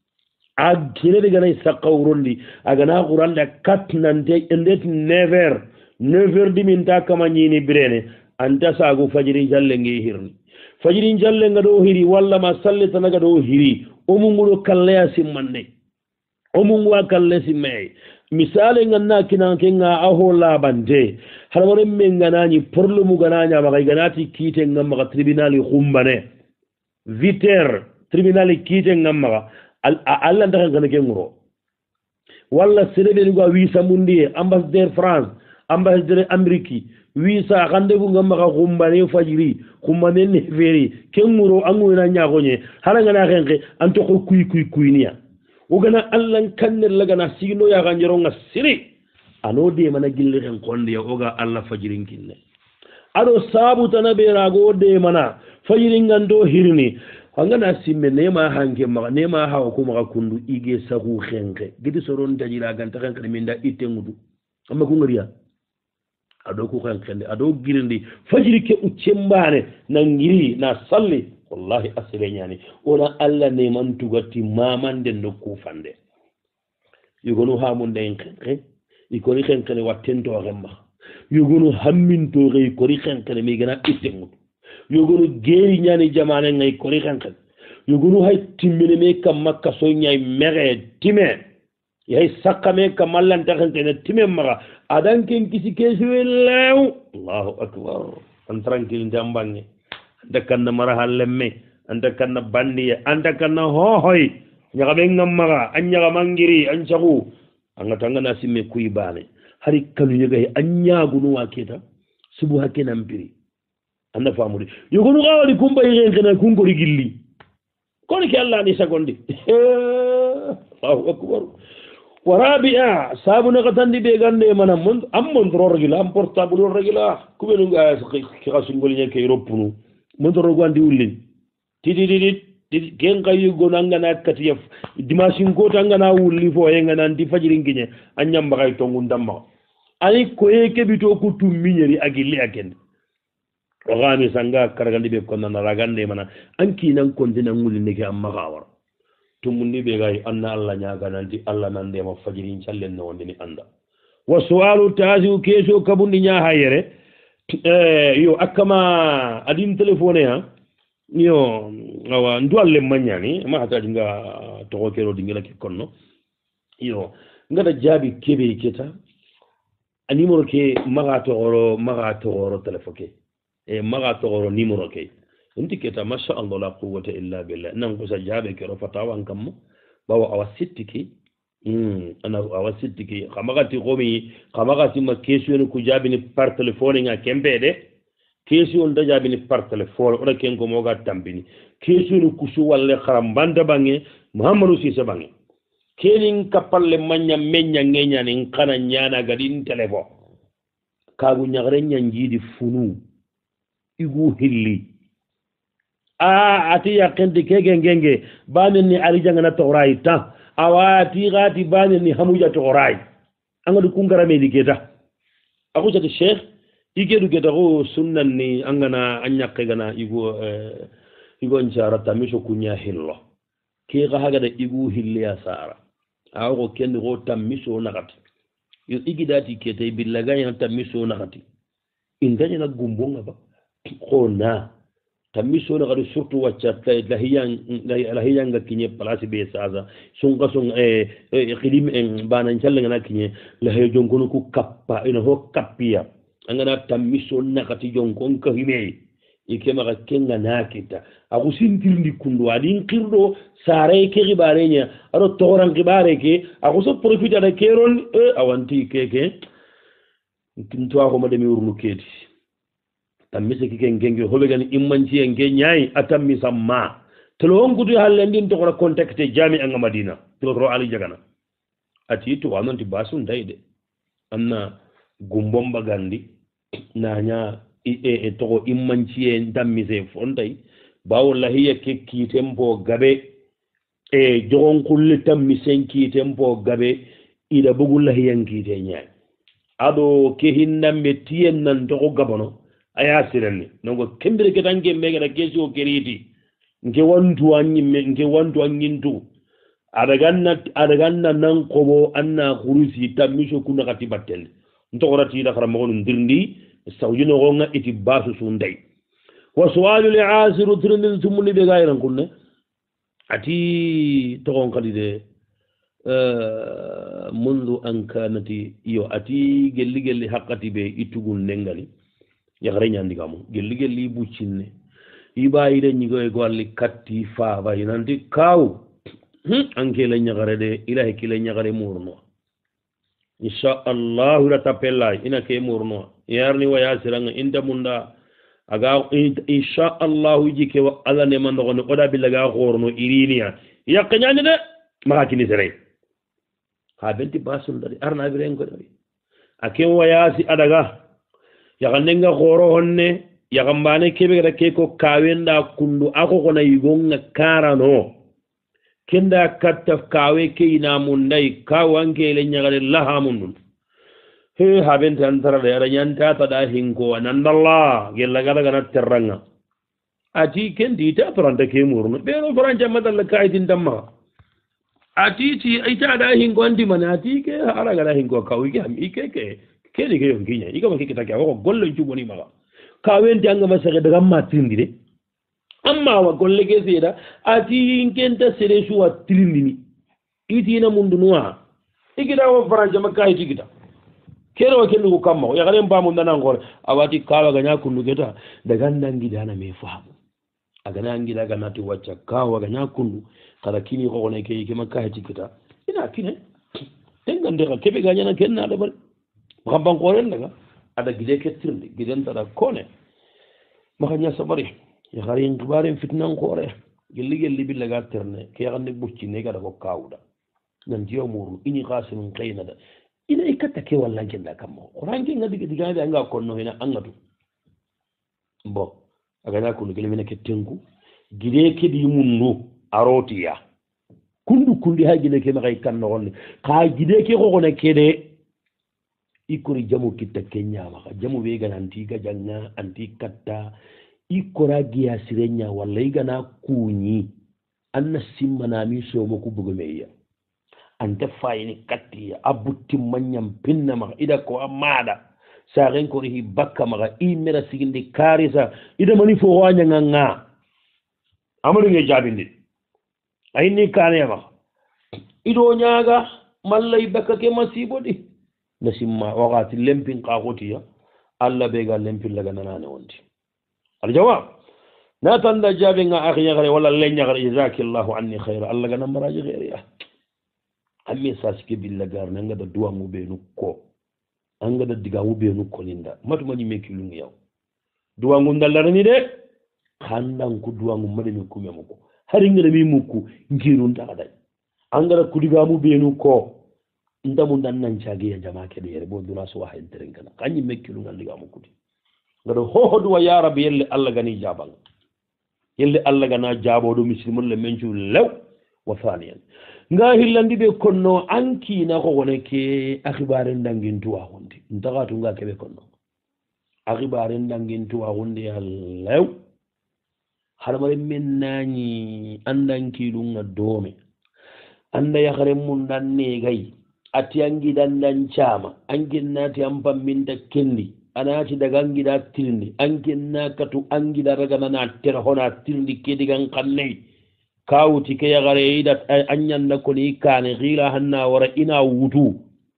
ag kire de ganay saqawrundi agana quranda katnante endet never never diminta kama nyini brene anta sagu fajiri jalle ngi hirni fajiri jalle ngado hiri walla ma salle tanaga do hiri o mungulo kalle simmande o mungu akalle simme misale nganna kinan kenga aho labande halwore men ganani porlumu gananya ba ganati kite ngamma tribunali khumbane viter tribunali kite ngamma alla ndaka ngana kengro walla serebe ngo visa mundi ambassadeur France ambassadeur Amerique visa rendez-vous ngamba ka kumbane fajiri kumbane ne feri kenguro anguna nyagonye haranga na renke anto ko kuy kuy kuyniya ugana allan kanne lagana signo ya ganjero nga siri anode mana gille ren konde ya oga alla fajirin kinne ado sabu tanabe rago de mana fajirin ngando hirni hangana simme nema hanke ma nema hawo ko ma kundu ige sagu khenke gidi soron dajira ganta khenke minda itengudu amma ko ngariya ado ko kan kende ado girindi fajiri ke uccembane na ngiri na salli wallahi asile ñani ona allah neman tugati mamanden no kufande yogonu hamunde en xenxe ikori xenxene wattentooxemma yogonu hammintooxe ikori xenxene mi gana ittengut yogonu geeri ñani jamane nga ikori xenxen yogonu hay timmine me kam makka so ñay mexe time yay sakkame kam mallanta xenxene time maxa adan ken kisi kesuwe lew allahu akbar an tranquille njambange anta kanna maraha lemme anta kanna bandiye anta kanna hohoy ñaxaɓe ngam maxa a ñaxamangiri an caxu anga tangana simme kuy bane hari kanu ñegay a ñagunuwa keta subu hakke nampiri anda famudi yogonu xawadi kumbayi xenxena kunkori gilli koni ke allah ni sagondi allahu akbar wa rabia sabuna xatandi ɓe gande mana am montoro regila am portable o regila kuɓenunga xa sungoliñe ke roppunu montorogo andi ullin tidididit ken kayugono angana katiya dimanche ngoto angana wulli fo yengana anti fajiri ngiñe a ñambaxay tongu ndammaxa ani koye keɓito ku tummiñeri a gilli a kende oxami sanga karagandi ɓe konnana ragande mana an kinan continue ngulli neke a maxa wara tumundi ɓe gay anna allah ñagananti allah nandema fajiri callen nowondini anda wa sualu tasiu keso kabundi ñaha yere yo akkama adin téléphone ha yo awa nduwalle mañani ma hataji nga toxo kero dingela ke konno yo ngata jaabi keɓe keta a numéro ke maxa toxoro maxa toxoro téléphone ke e maxa toxoro numéro ke nti keta masha allah la quwwata illa billah nan ko sa jaabe ke ro fatawan kammo bawa awa sitti ke mm ana awa sitti ke xamagati xomi xamagati ma question ku jaabini par téléphone nga kembede question da jaabini par téléphone oda ken ko moga tambini question ku su walle xaram banda bange muhammadu sise bange kenin kapalle manya menya ngenya ni kana nyana gadin téléphone kagu nyagre nyanjidi funu igu hilli a ati yakenti kege ngenge banen ni ali jangana toray ta awati gati banen ni hamuja toray angadu kungara medi keta aku jati sheikh igedu geta go sunnan ni angana anyakke gana igu igu nchara tamisho kunya hillo ke ga haga da igu hilli ya sara awo kendi go tamisho nakati yo igidati keta billaga ya tamisho nakati indanya na gumbonga ba khona tamiso na gadu surtout waccat la hiyan la hiyan ga kinye place be saza sunga sung e khidim en bana challa ngana kinye la he jonkono ku kappa ina ho kappiya angana tamiso na kati jonkon ka hime ikema ga kenga nakita aku sintirndi kundu adin qirdo sare ke gibarenya aro toran gibare ke aku so profiter da keron e awanti keke tinto ko mademi urnu kedi tamise ki ken genge hobe gan immanci en ge nyaay atammi samma telo hongudu halle ndin to ko contacté jami an madina to ro ali jagana ati to wananti basun dayde anna gumbomba gandi nanya e e to immanci en tamise fontay bawlahiya ke ki tempo gabe e jogon kulli tamise ki tempo gabe ida bugullahi yanki te nyaay ado ke hinnambe tien nan to gabono aya sirani nongo kembere ke tanke mege da kesi o keriti nke wantu anyi nke wantu anyintu adaganna adaganna nan kobo anna khurusi tamisho kuna kati battende ntogorati da khara mo ndirndi sawjino gonga iti basu sundai wa su'alu li'asiru tirndil tumuni be gayran kunne ati togon kadi de euh mundu an kanati yo ati gelli gelli haqqati be itugun nengali yagare ñandi kamu gelli gelli buccinne ibayide ñigo e golli katti faaba inanti kaw anke la ñagare de ilahi kila ñagare murno insha Allah la tapella ina ke murno yarni wa yasiranga inda munda aga insha Allah jike wa ala ne man dogo oda billaga gorno iriniya yakanyani de ma kini sere ha benti basul dari arna bi ren ko dari ake wa yasi adaga yagandenga goro honne yagambane kebe da keko kawenda kundu ako kona yigonga karano kenda katta kawe ke ina mundai kawange le nyagale laha mundun he habenta antara da yara nyanta ta da hinko anandalla gella gada gana terranga ati kendi ta pranta ke murno be no franja madalla kaidin damma ati ti ita da hingo andi manati ke ala ga hingo kawi ke mi ke ke ke de ke yonginya iga ma ke ta ka ko golle juboni maga kawenti anga masake daga matindi de amma wa golle ke sera ati inkenta sere suwa tilindini iti na mundu nuwa igida wa franja makai tigida kero wa kendu kamma ya gare mbamu ndana ngore awati kawa ganya kundu geta daga ndangi dana me fahamu agana ngi daga nati wacca kawa ganya kundu kada kini ko ne ke ke makai tigida ina kine tenga ndeka kebe ganya na kenna da bar gamban koren daga ada gide ke tirndi giden tada kone makanya sabari ya gare ngibare fitnan kore gelli gelli billaga terne ke ganne bucci ne kada ko kawda nan jiyo muru ini qasim qayna da ina ikata ke wallan kenda kammo quran ke ngadi diga da anga konno hina angatu bo aga na kunu gelmi ne ke tengu gide ke di munnu arotiya kundu kundi ha gide ke makay kan no gonne ka gide ke ko gone kede ikuri jamu kitta kenya maka jamu be ga anti ga janga anti katta ikora giya sirenya wallahi ga na kunyi anna simmana mi so mo ku bugo meya anta fayini katti abutti manyam pinna ma ida ko amada sa ren ko hi bakka ma imera sigindi karisa ida mani fo wanya nganga amadu nge jabindi ayni kane ma ido nyaga mallay bakka ke masibodi nasimma waqati lempin qaqotiya alla be ga lempin laga nanane wonti al jawab na tanda jabi nga akhiya gare wala lenya gare jazakillahu anni khaira alla ga namaraji khairiya amme saske billa gar nanga da duwa mu be nu ko anga da diga mu be nu ko linda matuma ni meki lu yaw duwa ngu ndallara ni de khandan ku duwa ngu made mi ku memuko hari ngere mi muku ngiru ndaka dai anga da ku diga mu be nu ko ndamu dan nan jage ya jama ke de bo duna so ha enteren kana kanyi meki lu ngal diga mu kuti ngado ho ho duwa ya rabbi yelle alla gani jabal yelle alla gana jabo do muslimun le menju law wa thaniyan nga hillandi be konno anki na ko wona ke akhibare ndangin tuwa hundi ndaka tu nga kebe konno akhibare ndangin tuwa hundi allaw harmare men nani andanki lunga dome anda ya khare mun dan ne gai ati angi dan dan chama angin nati ampam min da kendi anati daga angi da tilni angin na katu angi da raga na ter hona tilni kedi gan kanne kawuti ke yagare ida anyan na koni kane gira hanna wara ina wutu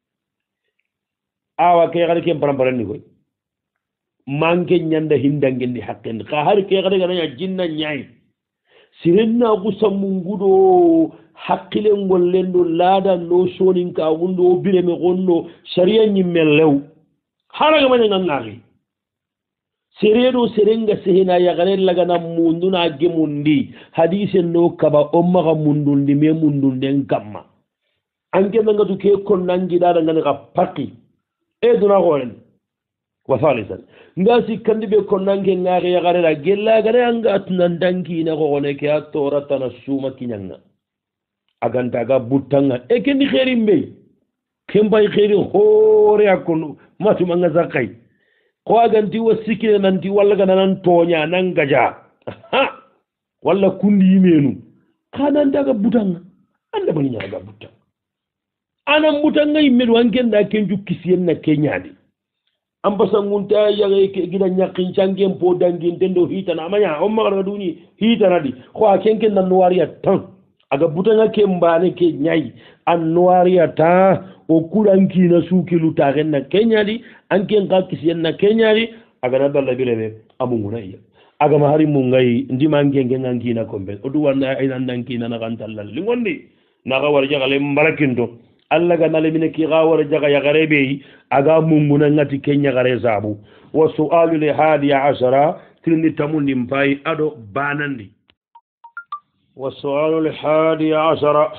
awa ke yagare ke paramparan ni koy manke nyanda hindangen di hakken ka har ke yagare gana jinna nyai sirenna ku samungudo hakkile ngollendo lada no sonin ka wundo bire me gonno sharia nyimmellew haraga manya ngangari seredo serenga sehina yagare lagana munduna gemundi hadise no kaba omma ga mundundi me mundunden kamma anke nanga du ke kon nangi dada ngana ka paki e duna golen wa thalithan ngasi kandibe kon nange ngare yagare la gella gare anga atnan danki na gone ke atora tana suma kinyanga aganta ga butanga e kendi kherimbe kembay kheri hore akon matuma nga zakai ko aganti wasikire nanti walla gana nan tonya nan gaja ha walla kundi yimenu kanan daga butanga anda bani nya daga butanga anan butanga yimedu anken da ken jukkisiyen na kenyadi ambasangunta yare ke gidan yakin cangen po dangin dendo hitana amanya on magara duni hitana di ko akenken nan wariya tan aga butanga ke mbane ke nyai an wariya ta o kuranki na sukilu taren na kenyadi anken ka kisiyen na kenyadi aga na dalla bilebe amunguna iya aga mahari mungai ndi mangen ngangi na kombe o duwana ay nan danki na kan tallal lingondi na ga warja gale mbarakindo alla ga nale mine ki ga warja ga ya garebe aga munguna ngati kenya gare sabu wa su'alu li hadi ashara tilni tamundi mpai ado banandi wa su'alu li hadi ashara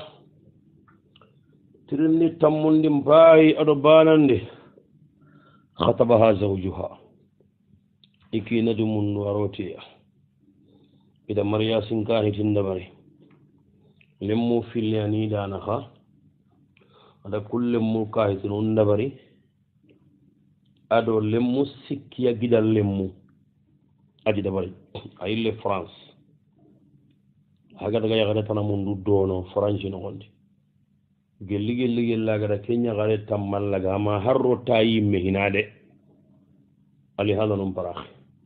tilni tamundi mpai ado banandi khatabaha zawjuha ikina dumun warotiya ida mariya sinkani tindabari lemmu filyani danaka ada kullemu kahitin undabari ado lemmu sikkiya gidal lemmu aji dabari ayille France aga daga yagare tana mundu dono France no gondi gelli gelli gella gara Kenya gare tamallaga ma harro tayi mehinade ali hada non parakh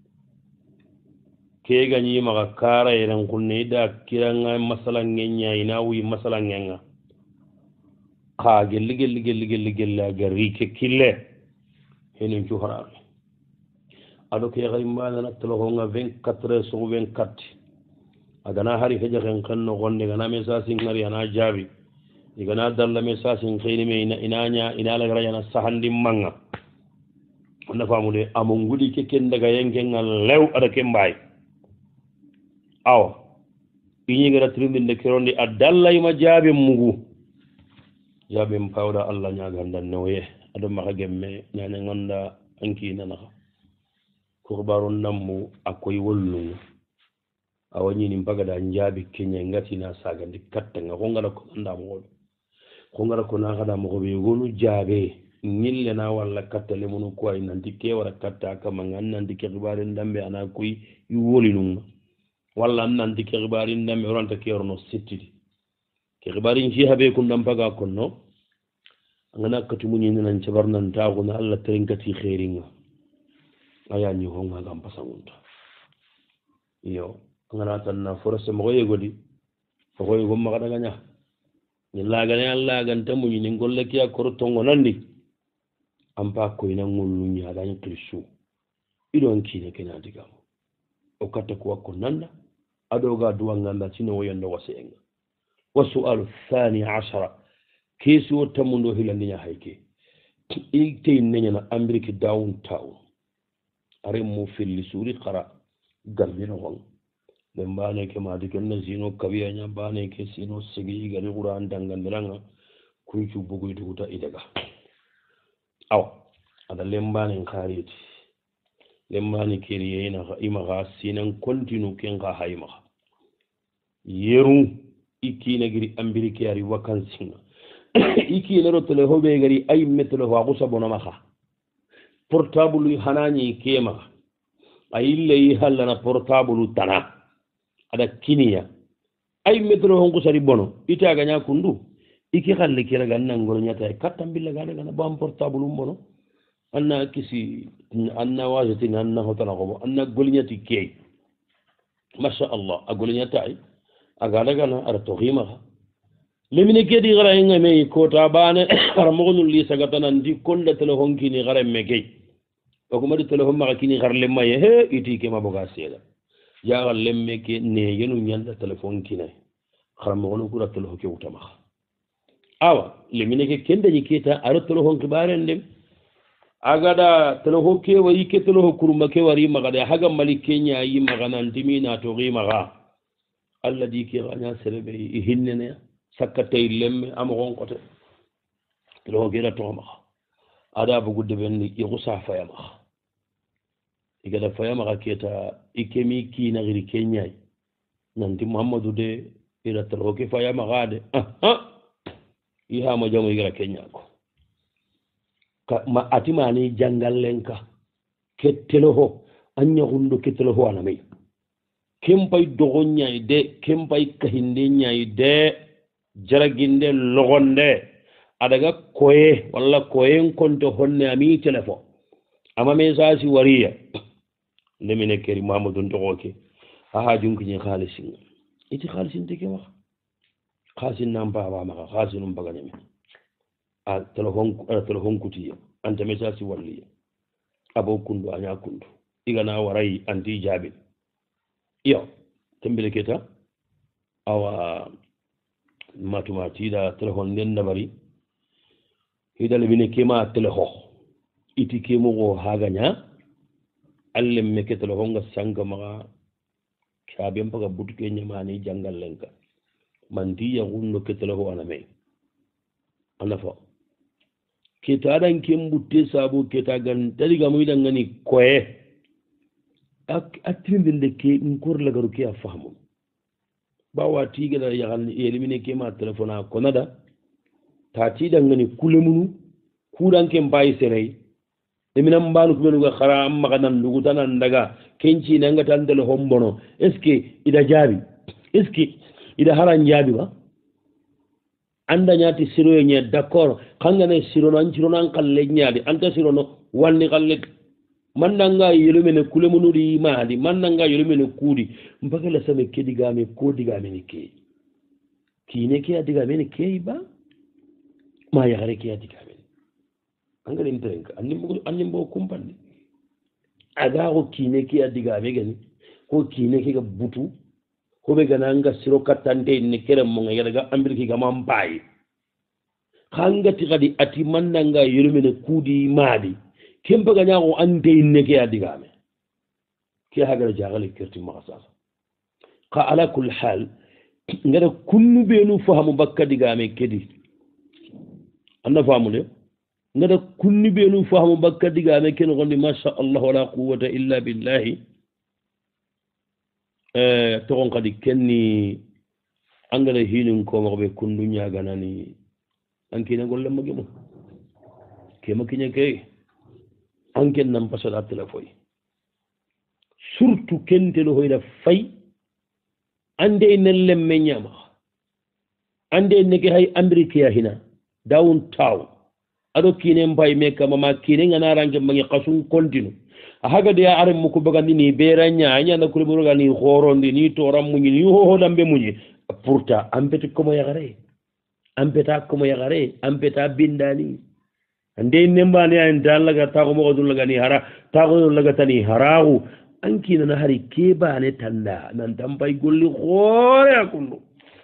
ke ganyi maga kara iran kunne da kiranga masalan ngenya ina wi masalan ngenga ka gelli gelli gelli gelli gella gari ke kille henen ju harabe ado ke gari mbana na tolo nga vingt-quatre heures sur vingt-quatre agana hari heje kan kanno gonde gana message ngari ana jabi igana dalla message ngini me ina inanya ina la gara yana sahandi manga na famude amungudi ke ken daga yengen ngal lew ada ke mbay aw ini gara trimbinde kerondi adalla ima jabi mugu jabi mpawda Allah nyaganda noye ado maka gemme nyane nganda anki nana ko baron nammu akoy wollu awani ni mpaga da njabi kenya ngati na saga ndi katta nga ko ngala ko nda mo ko ngala ko na kada mo be gonu jabe nyille na walla katta le munu ko ay nanti ke wara katta kama ngan nanti ke xibare ndambe ana koy yu wolinu walla nanti ke xibare ndambe ronta ke orno sittidi ke xibare nji habe ko ndam paga konno ngana katu munyi nan ci barnan ta ko na Allah trinkati khairinga aya ni honga gam pasangunta iyo ngana tan na force mo yegodi ko yego ma kada ganya ni laga ne Allah gan tamu ni ngolle kiya ko tongo nandi ampa ko ina ngulu nya da ni kristu idon kine kena digam o katta ko ko nanda adoga duwa nganda tino woyendo wasenga wasu'alu thani ashara kesu tamundo hilandi nya hayke ikte nenya na America downtown are mo filli suri qara gambino hon be mbane ke ma diken na zino kabiya nya bane ke sino sigi gari qur'an dangandiranga kuncu bugu duta idaga aw ada lembane khariti lembane kiriye na ima ga sinan continue ken ga hayma yeru ikina giri America ari vacancy ikina ro tele hobe gari ay metelo wa gusa bonama kha portable hanani kema ayille yi halana portable tana ada kiniya ay metro honko sari bono ita ganya kundu iki khalle kira ganna ngoro nyata katam billa gana gana bam portable bono anna kisi anna wajati anna hotana ko anna golnyati kay masha Allah agolnyata ay agada gana ara tohima lemine kedi gara nga me ko ta bane ara mo nul li sagatana ndi konda telefon kini gara mege o ko mari telefon ma kini garle maye he iti ke ma boga sela ya galle meke ne yenu nyanda telefon kini khara mo no kura telefon ke utama awa lemine ke kende ni kita ara telefon ke bare ndem agada telefon ke wari ke telefon kuruma ke wari magada haga mali kenya yi magana ndimi na to gi maga alladhi ke ganya serebe hinnene sakkatay lemme amogon kote lo gera toma ada bu gudde benni yusa fayama igada fayama keta ikemi ki na giri kenya nanti muhammadu de ila taloke fayama gade ah iha mo jamu igara kenya ko ma atima ni jangal lenka kettelo ho anya hundo kettelo ho aname kempay dogonya de kempay kahinde nyai de jaraginde logonde adaga koye walla koyen konto honne ami telefon ama message wariya lemine keri mamadou ndogoke aha junki ni khalisin iti khalisin teke wax khasin namba ba ma khasinum baganyami a telefon telefon kutiya anta message waliya abo kundu anya kundu igana warai anti jabi iyo tembele keta awa matuma tida telefon den dabari hidale bine kema teleho iti kemo go haganya alle meke telefon ga sanga ma kabe mpaga butuke nyamani jangal lenka mandi ya gunno ke teleho aname anafa kita dan kimbutte sabo kita gan tadi gamu idan ngani koye ak atrindinde ke ngor la garu ke afahamu bawa tiga da yagal elimine ke ma telefona konada ta ti dangani kulemunu kudan ken bayi serei emina mbanu kumenu ga khara amma kanan dugutana ndaga kenci nanga tandele hombono est ce que ida jabi est ce que ida haran jabi ba anda nyati siro nya d'accord kangane siro nan ciro nan kalle nyaadi anta siro no walni kalle mandanga yelumene kulemunudi maadi mandanga yelumene kudi mbagala same kedigame ko digame ni ke kine ke adigame ni ke ba ma yagare ke adigame angale intrenka animbo animbo kumpandi aga ko kine ke adigame gani ko kine ke ga butu ko be gananga siro katande ni kere mo ngaya daga ambirki ga mambai khangati kadi ati mandanga yelumene kudi maadi kempa ganya ko ande inne ke adigame ke hagar jagale kirti magasasa ka ala kul hal ngara kunnu benu fahamu bakka digame kedi anda famule ngara kunnu benu fahamu bakka digame ken gondi masha Allah wala quwwata illa billahi eh to on kadi kenni angara hinun ko mo be kundu nyaga nani ankina golle magemo ke makinya ke anken nam pasala telefoy surtout kentelo hoyda fay ande nelle menyama ande nege hay america ya hina downtown ado kine mbay meka mama kine ngana range mangi qasun kontinu haga de aram muko bagandi ni beranya anya na kule buruga ni khorondi ni toram munyi ni ho ho dambe munyi pourtant ambeti komo yagare ambeta komo yagare ambeta bindani ande nembani ay dalaga tago mo dul laga ni hara tago laga tani haragu anki na hari keba ne tanda nan tambay golli khore akundu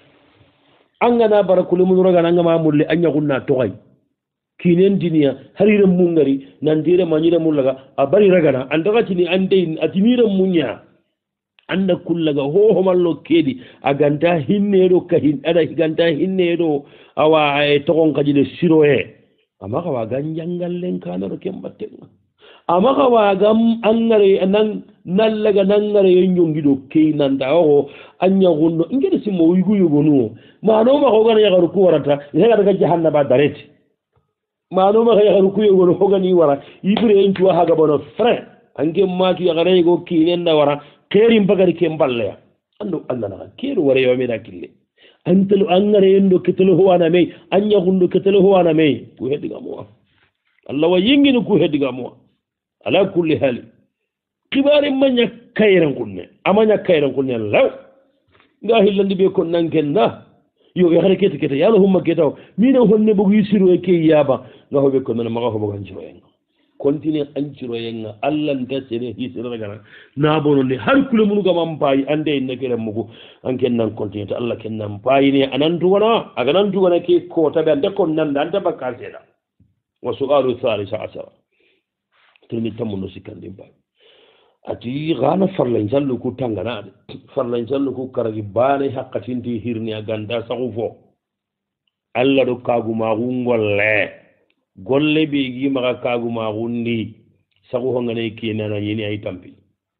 angana barakulu mun roga nanga ma mulle anya kunna togay kinen dinia harire mungari nan dire manyire mullaga abari ragana andaga tini ande atimira munya anda kullaga ho ho mallo kedi aganta hinnedo kahin ada higanta hinnedo awa ay togon kajide siroe amaka waga jangallen kanaro kembattenga amaka waga angare nan nallaga nangare yongido kay nanda o anya gonno ngede simo wigu yogonu mano ma ko gana yagaru ku warata hega daga jahannaba dareti mano ma yagaru ku yogonu hogani wara ibre en tuwa haga bono frère ange matu yagare go kinen da wara keri mbagari ke mballe ando Allah na keri wara yo mena kille antelo angare endo ketelo howana me anya gundo ketelo howana me ku hediga mo Allah wa yingini ku hediga mo ala kulli hal kibare manya kayran kunne amanya kayran kunne law nga hillandi be ko nangenna yo ya harekete kete yalla humma ketaw mina honne bugu yisiru e ke yaba nga hobe ko non maga hobo ganjiro en continue anjiro en Allah ntasere hisira daga na bono ne har kula munu ga mambayi ande en nekere mugo an kennan continue ta Allah kennan bayi ne anan duwana aga nan duwana ke ko tabe ande kon nan dan ta bakka seda wa su'alu thalitha ashara tumi tamuno sikandi ba ati gana farlan jallu ku tangana farlan jallu ku karagi bane hakatinti hirni aganda sagufo Allah do kaguma gungolle golle be gi maga kaguma gundi sagu hongane ki nana yini ay tampi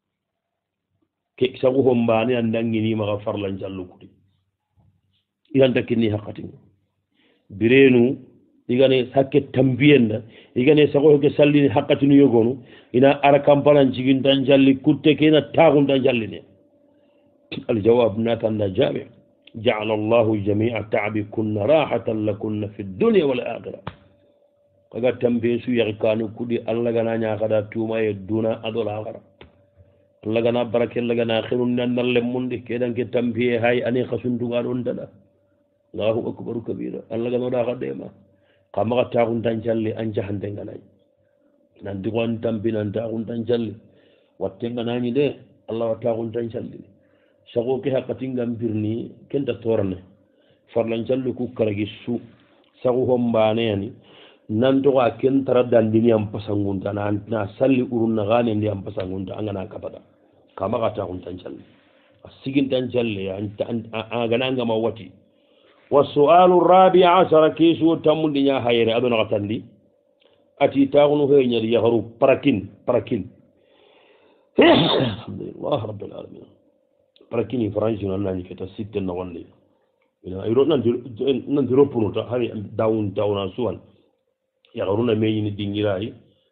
ke sagu hombani andangi ni maga farlan jallu kuti iganda kinni hakatin birenu igane hakke tambiyenda igane sagu ke sallini hakatinu yogonu ina ara kampalan jigin tan jalli kutte kena tagun tan jalli ne al jawab natan la jami ja'ala Allah jami'a ta'bikum rahatan lakum fi ad-dunya wal akhirah kaga tambe su yakanu kudi Allah gana nya kada tuma e duna adola akhirah Allah gana barake Allah gana khirun nan nalle mundi kedan ke tambe hay ani khasundu gadon dada Allahu akbar kabira Allah gana da gadema kama tagun tan jalli an jahande ngana nan digon tambinan ta untan jalli wattenga nani de Allah ta untan jalli sago ke hakatinga birni kenta torne farlan jallu ku karagi su sago hombane yani nan to ka ken taradan dini am pasangunta na na salli urun gane ndi am pasangunta angana kabada kama ka ta untan jalli asigin tan jalli anta gananga mawati والسؤال الرابع عشر كيسو تمدي يا خير ادنا غتندي ati taagunu he nyari yaharu parakin parakin alhamdulillah rabbil alamin parakini franci non nani keta sitten no wonde ina iro nan nan diro punuta hari down down suwan yaharuna meyi ni dingirai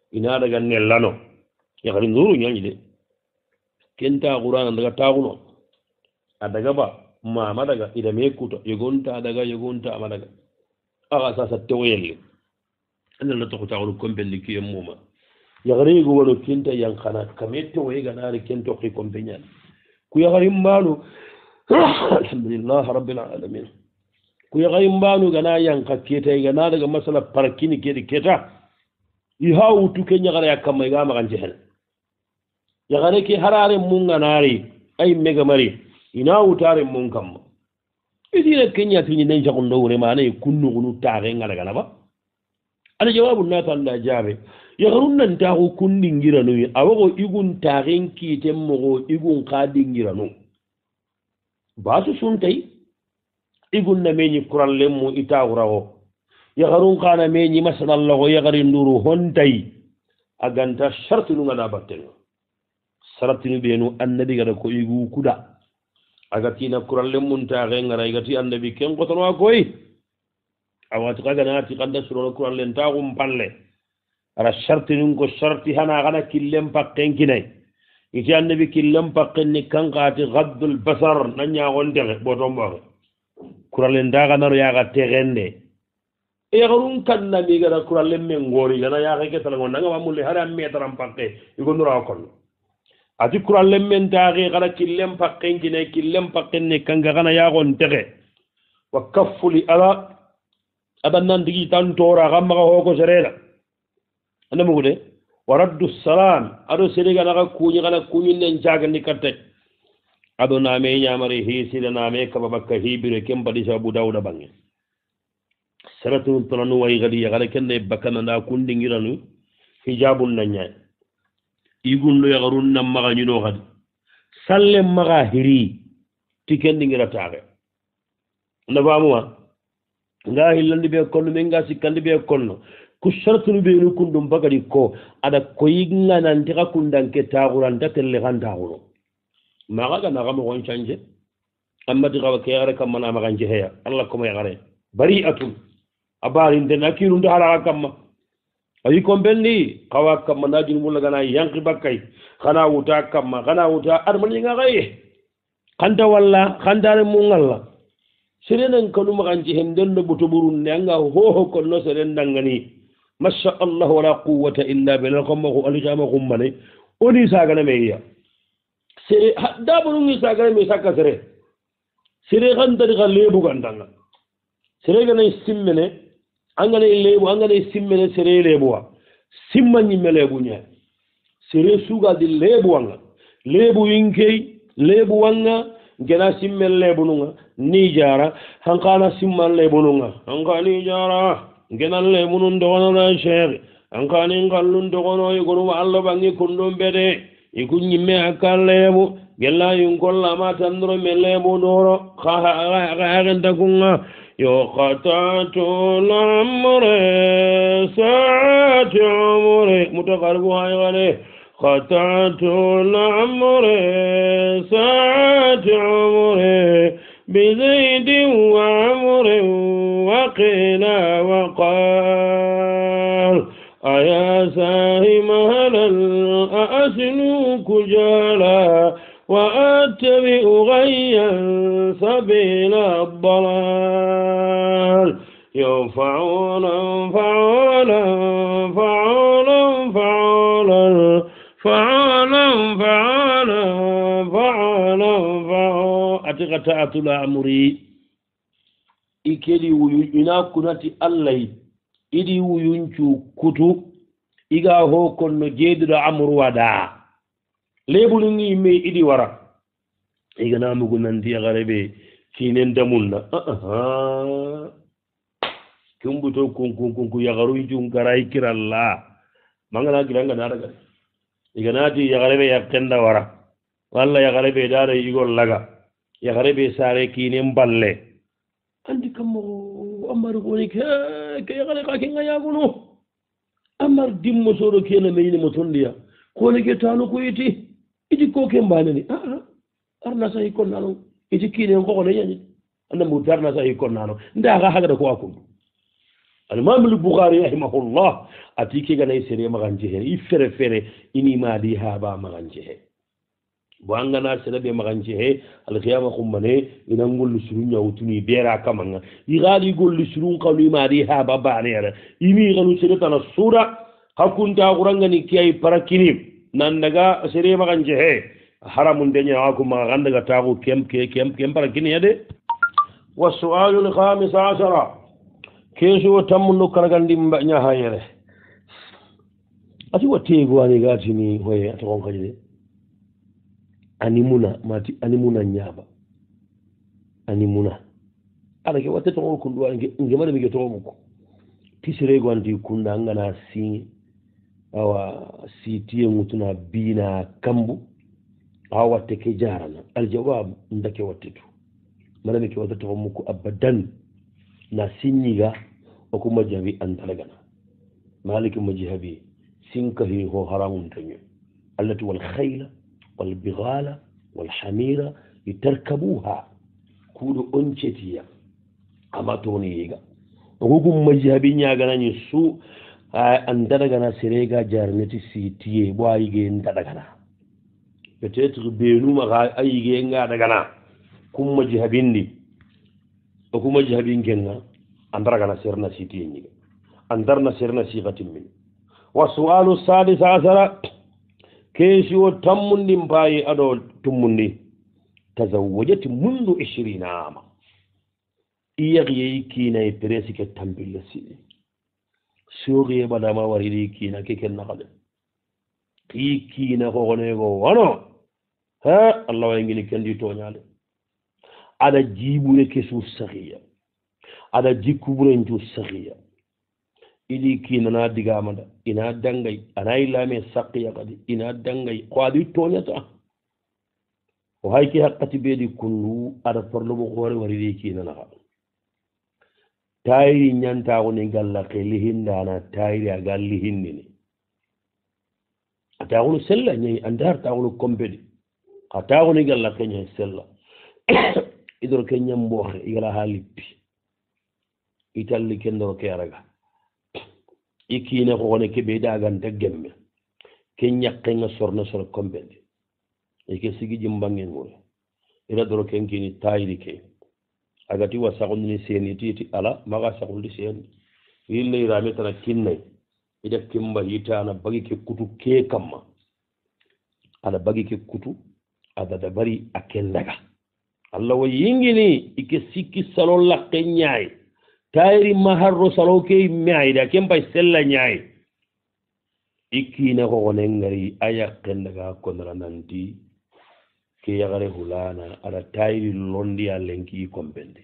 ina daga nellano yakari nuru ñañi de kenta qur'ana daga taxuno a daga ba mama daga ida me kuta yogonta daga yogonta ama daga axa sasa tewoyelle andana toxo taxunu kompelli kiye muma yakari go wono kenta yankana kame tewoye ganari ken toxi kompe ñani ku yakari mbanu alhamdulillah rabbil alamin ku yakari mbanu gana yanka keta gana daga masala parkini kedi keta i ha wutu ke ñagara yakkamma iga maxan jehel yakare ke harare mun ganari ay mega mari ina wutare mun kamma idina kenya tini nan jagon do wure mana e kunnu gunu taare ngala gana ba ala jawabu na tan da jabe ya garun nan ta ko kunni ngira no awogo igun taaren ki temmo igun qadi ngira no basu suntay igun na meñi kural lemmo ita wurawo ya garun kana meñi masallallahu ya garin nduru hontay aganta shartu ngana batten saratinu benu annabi gada ko igu kuda agatina kuralle munta ngara igati annabi ken ko tono koy awati kaga nati kanda suro kuralle ntagum palle ara shartinu ko sharti hana gana killem pakken kinay iti annabi killem pakken ni kankati ghaddul basar nanya wonde botombo kuralle ndaga naro yaga tegende e garun kanna mi gara kuralle men ngori gana yaga ke tala ngonda ngam mulle hara metram pakke igo nura kon ati kuralle men taagi gara killem pakken kine killem pakken ne kanga gana yagon tege wa kaffuli ala adannan digi tan tora gamma ko ko serela anda mugude wa raddu salam ado seriga naga kuñi gana kuñi nen jaga ni katte ado name nyamare hisila name kababakka hibire kembadi sabu dawda bangi saratu tolanu way gadi yagale kende bakana na kundi ngiranu hijabun nanya igun lo yagarun nam maga nyino gadi salle maga hiri tikendi ngira taage na bamuwa nga hillandi be konno men nga sikandi be konno ku shartu be no kundum bagadi ko ada ko yinga nan tika kundanke taaguran datelle ganda huro maga ga na gamo gon chanje amma diga ke yare kam mana maga jeheya allah ko mo yare bari'atun abari den akiru ndara kamma ayi kombenni kawa kamma najin mulla gana yanki bakkay khana wuta kamma khana wuta armani nga gaye kanda walla khandare mu ngalla serenen kanu maganji hen dendo buto burun nga ho ho ko no seren dangani masha Allah wala quwwata illa billah ko mo alijama gummane oni saga na meya sere hadda burun ni saga me sakka sere sere gandari galebu gandanga sere gana simmene angane lebu angane simmene sere lebuwa simmani melebu nya sere suga di lebu wanga lebu yinkey lebu wanga gena simmel lebu nunga ni jara hankana simman lebu nunga hankani jara gena lebu nun dogono na sheikh hankani ngallun dogono yugonu Allah bangi kundum bede ikunyi me akal lebu gella yungolla ma tandro me lebu doro kha ha ha genda kunga yo qatatu lamre sa'ati umri mutakarbu haygane qatatu lamre sa'ati umri bizaidi wa amri wa qila wa qal aya sahim halal asnu kujala وأتبع غيا سبيل الضلال ينفعونا فعولا فعولا فعولا فعولا فعولا فعولا فعولا أتغطى أتلا أمري إكلي وينا كنتي الله إدي وينشو كتو إيغا هو كن جيد أمر ودا lebulu ngi me idi wara igana mugo nandi garebe kinen damunna aha kumbuto kun kun kun ya garu jun garai kiralla mangana giranga daraga igana ti ya garebe ya kenda wara walla ya garebe dara igol laga ya garebe sare kinen balle andi kammo amar goni ke ke ya gare ka kinga ya gunu amar dimmo soro kena me ni motondiya ko ne ke tanu ko yiti iti ko ke mbane ni ah arna sa ikon nano iti kine ko ko ne yani anda mu tarna sa ikon nano nda ga haga ko akun الإمام البخاري رحمه الله أتيكي غنا يسير مغانجه يفر فر إني ما دي هابا مغانجه وأنغنا سلبي مغانجه القيامة خمنه إن نقول لسرون يوتني بيرا كمان يغادي يقول لسرون قالوا ما دي هابا بارير إمي غنو سيرتنا السورة هكون تاغرانغني كي براكيني نانغا سير مغانجه حرام الدنيا أكو مغانغا تاغو كم كم كم براكيني هذا والسؤال الخامس عشر كيسو تمنو كرغاندي مبانيا هايره ati wati gwani gati ni hoye atakon kaje animuna mati animuna nyaba animuna ala ke wate to ko ndo nge nge mala mi ke to muko tisire gwandi kunda ngana si awa si tiye mutuna bina kambu awa teke jarana aljawab ndake watitu mala mi ke wate to muko abadan na sinyiga okuma jabi andalagana مالك مجهبي سنكه هو حرام تنيو التي والخيل والبغال والحمير يتركبوها كل أنشتيا أما تونيجا وهم مجهبي نياغنا نسو أندرغنا سريغا جارنتي سيتيه بوايغي اندرغنا peut-être بينو مغا أيغي اندرغنا كم مجهبين دي وكم مجهبين كنا أندرغنا سيرنا سيتيه نيغا أندرنا سيرنا سيغة من والسؤال السادس عشر كيسي وتمن باي أدول تمني تزوجت منذ عشرين عاما إيغي كينا يبريسي كتنبيل سيدي سوغي بدا ما وريدي كينا كي كنا قد إي كينا غغنيغو وانو ها الله وينجلي كندي تونيالي على جيبو لكسو السخية على جيكو برنجو السخية ili kina na diga manda ina dangay ana ilame saqiya kadi ina dangay qadi tonyata o hayki haqqati beedi kullu ada porlo bo gore wari kina na tayri nyanta ko ni galla qeli hinda na tayri agalli hindini ata ko sella nyi andar ta ko kombedi ata ko ni galla kenya sella idor kenya mboxe igala halippi italli kendo ke araga ikine ko woni ke be dagan teggemme ke nyakke nga sorna sor kombendi e ke sigi jimbangen mo ila doro ken kini tayri ke agati wa sagonni seni titi ala maga sagundi seni yille irame tan kinne ida kimba hitana bagi ke kutu ke kamma ala bagi ke kutu ada da bari akendaga Allah wa yingini ike sikki salon la kenyai tayri maharro saloke meayda kembay sella nyaay ikina ko wonen ngari aya kendaga konra nanti ke yagare hulana ala tayri londi alenki kombendi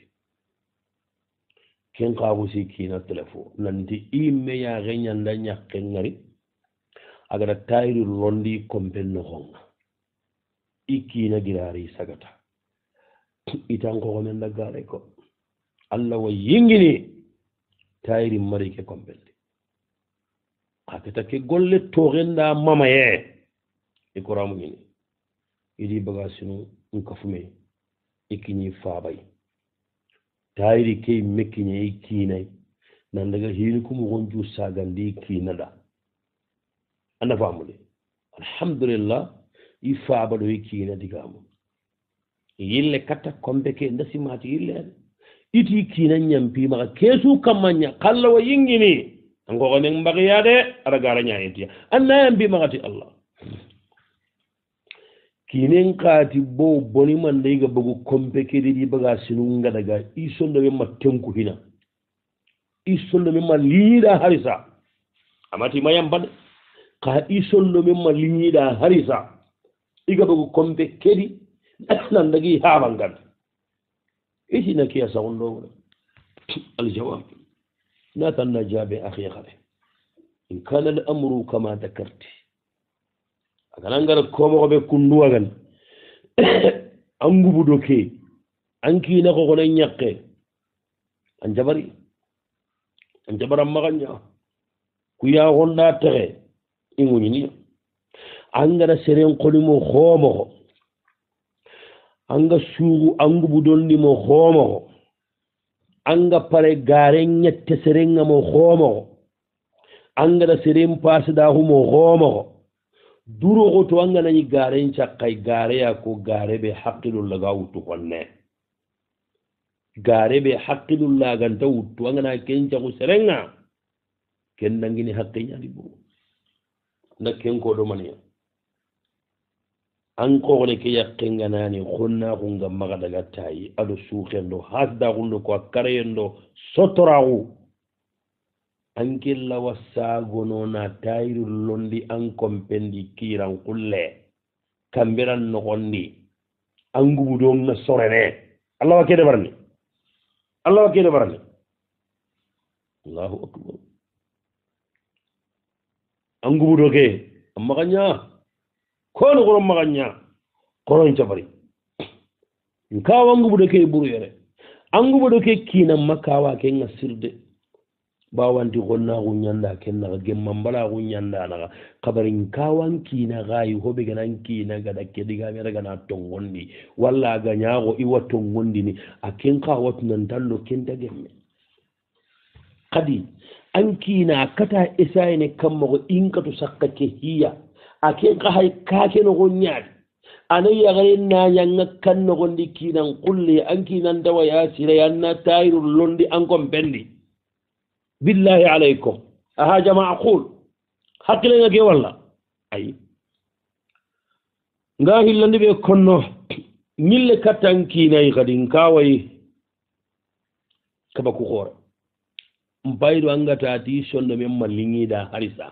ken qawu sikina telefon nanti imme ya genyanda nyakke ngari agara tayri londi kombenno honga ikina girari sagata itan ko wonen dagare ko Allah wa yingini tayri mari ke kombelde akata ke golle togenda mama ye e koramu ngini idi bagasinu nkafume ikini fabay tayri ke mekinye ikinay nan daga hinu kum gonju sagandi kinada anda famude alhamdulillah ifaba do ikina digamu yille kata kombe ke ndasimati yille iti kina nyampi maka kesu kamanya kalla wa yingini ngo gonen mbagiyade ara gara nyaayiti anna yambi magati Allah kinen kati bo boni man dayga bugu kombe ke di baga sinunga daga isondo be matenku hina isondo be malida harisa amati mayam bad ka isondo be malida harisa iga bugu kombe kedi nan dagi habangal إيش نكيا سأقول الجواب لا تنجاب أخي خله إن كان الأمر كما ذكرت أكان أنقر كوما بكندوا عن أنغو بدوكي أنكي نكو غنين يقى أنجبري أنجبر أما غنيا كويا غندا تغي إنغو نيني أنغر سرين قلمو خومو anga suugu angu budondi mo homo anga pare gare ñette serenga mo xomo anga da serem passe da humo xomo duro go to anga nani gare ñakkay gare ya ko gare be haqqilul laga wutu konne gare be haqqilul laga nta wutu anga na kenca ko serenga ken nangini haqqi ñadi bu na ken ko do maniya an kogone ke yakkenga nani khonna kunga maga daga tayi ado sukhendo hasda gundo ko kareyendo sotorawu ankilla wasagono na tayru londi an kompendi kiran kulle kamberan no gondi angubu do na sorene allah wakede barni allah wakede barni allahu akbar angubu do ke amma kanya kono kono maganya koron jabari nkawa ngubu de ke buru yere angubu de ke kina makawa ke ngasirde bawanti gonna gunyanda kenna gemman bala gunyanda na kabari nkawa kina gayi hobe ganan kina gada ke diga mera gana tongondi walla ganyago iwa tongondi ni aken ka watnan dallo kenta gemme kadi an kina kata isaine kammo inkatu sakka ke hiya aken ka hay kake no gonyaadi anay yagare na yanga kan no gondi kinan kulli an kinan dawa ya sire yanna tayru londi an kom bendi billahi alaykum aha jamaa qul hakle ngake walla ay nga hillandi be konno mille katan kinay kadin kawai kaba ku khore mbaydo angata ti sonno men malingi da harisa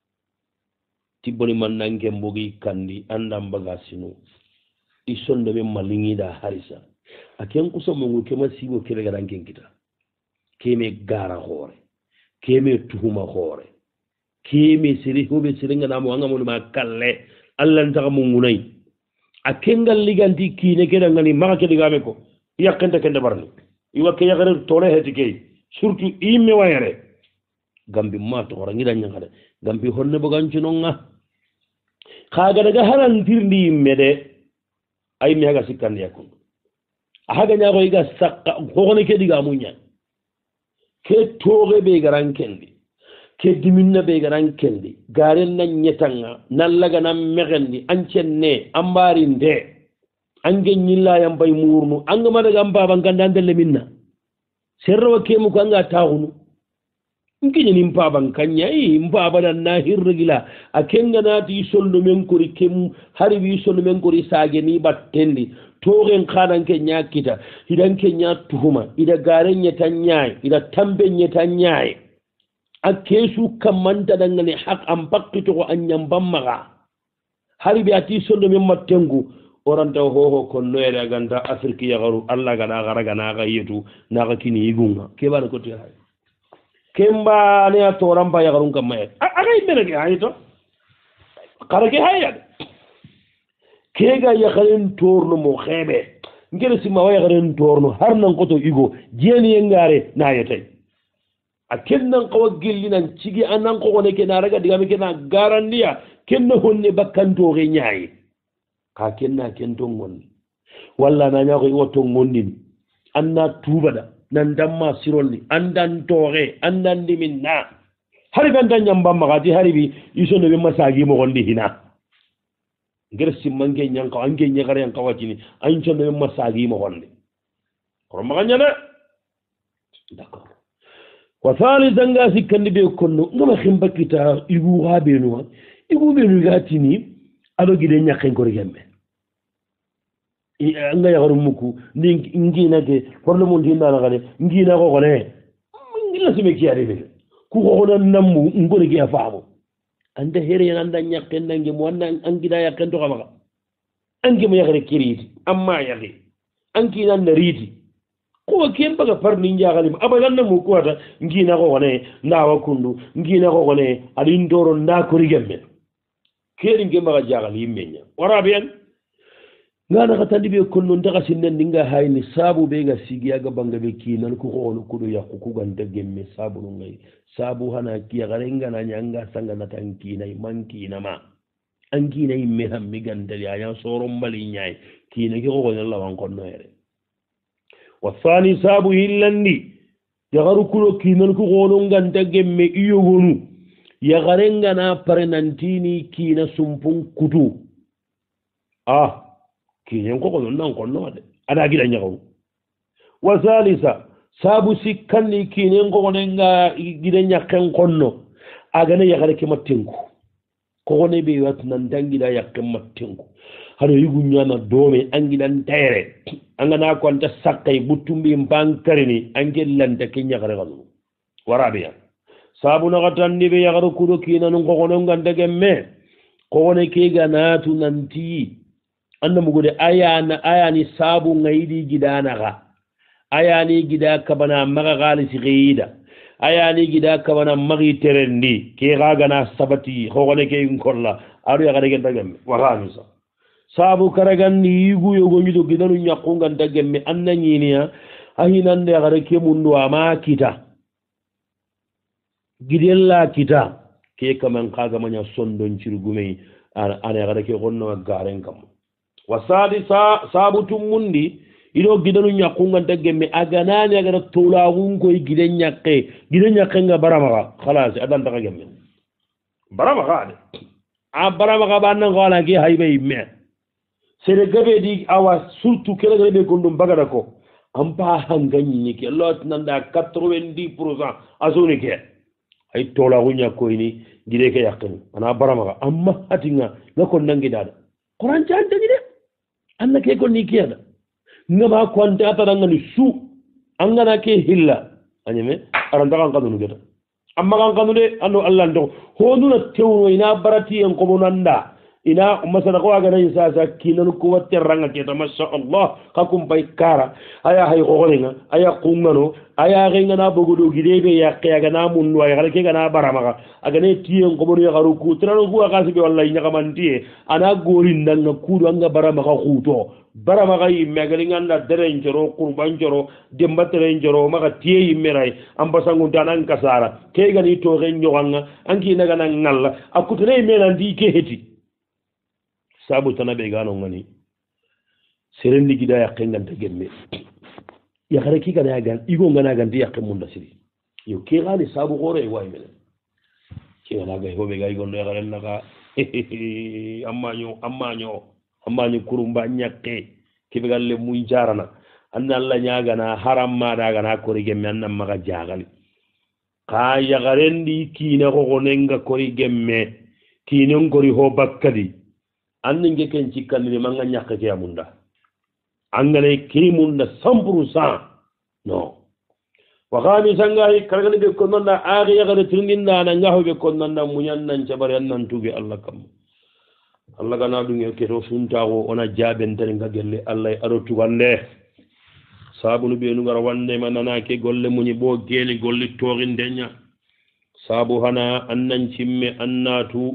tibboni man nange mbogi kandi andam baga sinu isonde be malingi da harisa aken kuso mo ke masibo kele ga danken kita keme gara hore keme tuhuma hore keme siri hobe siringa namo anga mo ma kalle allah ntaka mo ngunay akengal liganti kine ke dangani maka ke digame ko yakenta kende barni iwa ke yakare tole hetike surtout imme wayere gambi ma to rangi da nyangade gambi honne boganci nonga kaga daga harantirndi mede ay mi haga sikkande yakun haga nyago iga sakka hokone ke diga munya ke toge be garan kendi ke diminna be garan kendi garen nan nyetanga nallaga nan megendi ancenne ambari nde ange nyilla yam bay murnu anga madaga mbaba ngandandelle minna serro ke mu ko anga taxunu ngini ni mpaban kanya yi mpaba dan na hirgila akenga nati soldo men kori kem hari bi soldo men kori sage ni battendi togen khanan ke nyakita idan ke nya tuhuma ida garen nya tanyai ida tambe nya tanyai akesu kamanta dangane hak am pakkito ko anyam bammaga hari bi ati soldo men mattengu oranta hoho kon noere ganda afriki yagaru alla gana garaga na ga yetu na ga kini yigunga ke bana ko ti hay kemba ne a toran ba yagarun kam may aga imbe ke hayto karake hayad kega yagaren torno mo khebe ngere sima wa yagaren torno har nan ko to igo jeni ngare na yetay akennan ko gellinan cigi anan ko ne ke na raga diga me ke na garandiya kenno honne bakkanto ge nyaay ka kenna kento ngonni walla na nyaako woto ngondini anna tubada nan damma sirolni andan toore andan diminna hari ben tan nyamba magati hari bi isono be masagi mo gondi hina ngir simmange nyanka ange nyagare en kawatini an chono be masagi mo gondi ko maganya de d'accord wa thalithan ga sikandi be konno ngama khimbakita igu habenu igu benu gatini ado gide nyaken ko gembe nga yagaru muku ni ngina ke problème on dinda na gane ngina ko gone ngila sime ki ari be ku ko gona nammu ngori ki afaamo ande here anda nyakken nangi mo anda angida yakken to kama angi mo yagare kiriti amma yagi anki nan nariti ko ken baga farni njagali abadan namu ko ata ngina ko gone ndawa kundu ngina ko gone ali ndoro nda ko rigembe keri ngema ga jagali menya warabiyan ngana katandi be konno ndaka sinnen dinga hayni sabu be ga sigiya ga banga be kinan ko ko ko do yakku ku ganda gemme sabu no ngai sabu hana kiya garenga na nyanga sanga na tanki nay manki na ma anki nay me hammi ganda ya ya soro mbali nyai kina ki ko ko Allah wan konno ere wa thani sabu hillandi yagaru kulo kinan ku gono nganta gemme iyogonu yagarenga na pare nantini kina sumpun kutu ah kinen ko kono nan konno de ada gida nyagaru wa salisa sabu sikkanni kinen ko gonenga gida nyakken konno agana yagare ke mattenku ko gone be wat nan dangida yakken mattenku hado yugu nyama dome angidan tere angana ko anta sakkay buttumbi mbankarini angellanta ke nyagare ganu warabiya sabu na gatandi be yagaru kudo kina non ko gono nganda gemme ko gone ke ganatu nanti anda mugude ayana ayani sabu ngaidi gidana ga ayani gida kabana maga galisi gida ayani gida kabana magi terendi ke ga gana sabati ko gone ke nkolla aru yagare genda gemme waramisa sabu karagandi yugu yogo nyido gidanu nyakunga ndagemme anna nyiniya ahinande yagare ke mundu ama kita gidella kita ke kaman kaga manya sondon cirgume ana yagare ke gonno garen kam wasadi sa sabu tumundi ido gidanu nyakunga ndagemme aganani agara tola gungo giden nyakke giden nyakke nga barama khalas adan daga gemme barama gade a barama ga banna ngala ke haybe me sere gabe di awa surtout kala gabe ko ndum bagada ko ampa hanganyi ni ke lot nanda quatre-vingt-dix pour cent azoni ke ay tola gunya ko ini gide ke yakkan ana barama amma hatinga ngako nangi dada quran jante ni de anna ke ko ni kiyada ngama ko anta atara ngani su angana ke hilla anyeme aranda kan kanu geta amma kan kanu de ando allah ndo honuna tewno ina barati en ko bonanda ina masala ko aga nay sa sa kinan ko watte ranga ke ta masha Allah ka kum bay kara aya hay ko golenga aya kungano aya renga na bogodo gidebe ya ke aga na mun wa ya ke ga na barama aga ne tiyen ko bonu ya garu ku trano ku aga sibe wallahi nya kamantie ana gori ndanga kudu anga barama ka kuto barama ga yimme ga nganda deren joro kurban joro demba deren joro maka tiye yimme ray ambasangu danan kasara ke ga ni to ren nyoganga anki naga na ngalla akutune me nan di ke heti sabu tanabe gano ngani serendi gida yakkenga gemme ya khare ki kana gan igo ngana gan dia kemunda siri yo ke gani sabu gore way mele ke na ga hobe ga igo ndo ya khare naka ammanyo ammanyo ammanyo kurumba nyakke ke be galle muy jarana anna alla nyaga na haram ma daga na kori gemme anna maga jagali ka ya garendi kina ko gonenga kori gemme kinon kori ho bakkadi anninge ken cikkanni manga ñakke ke amunda angane kirimunda cent pour cent non wakami sangahi karagani be konnanda aaki yakade tirndindana ngaho be konnanda muñannan cabari annan tuge allah kam allah gana ɗum keto suntago ona jaɓentere nga gelle allah aɗo tugande sabunu ɓenu gara wandema nanake golle muñi ɓo geeni golli toxindeña sabu hana annan cimme annatu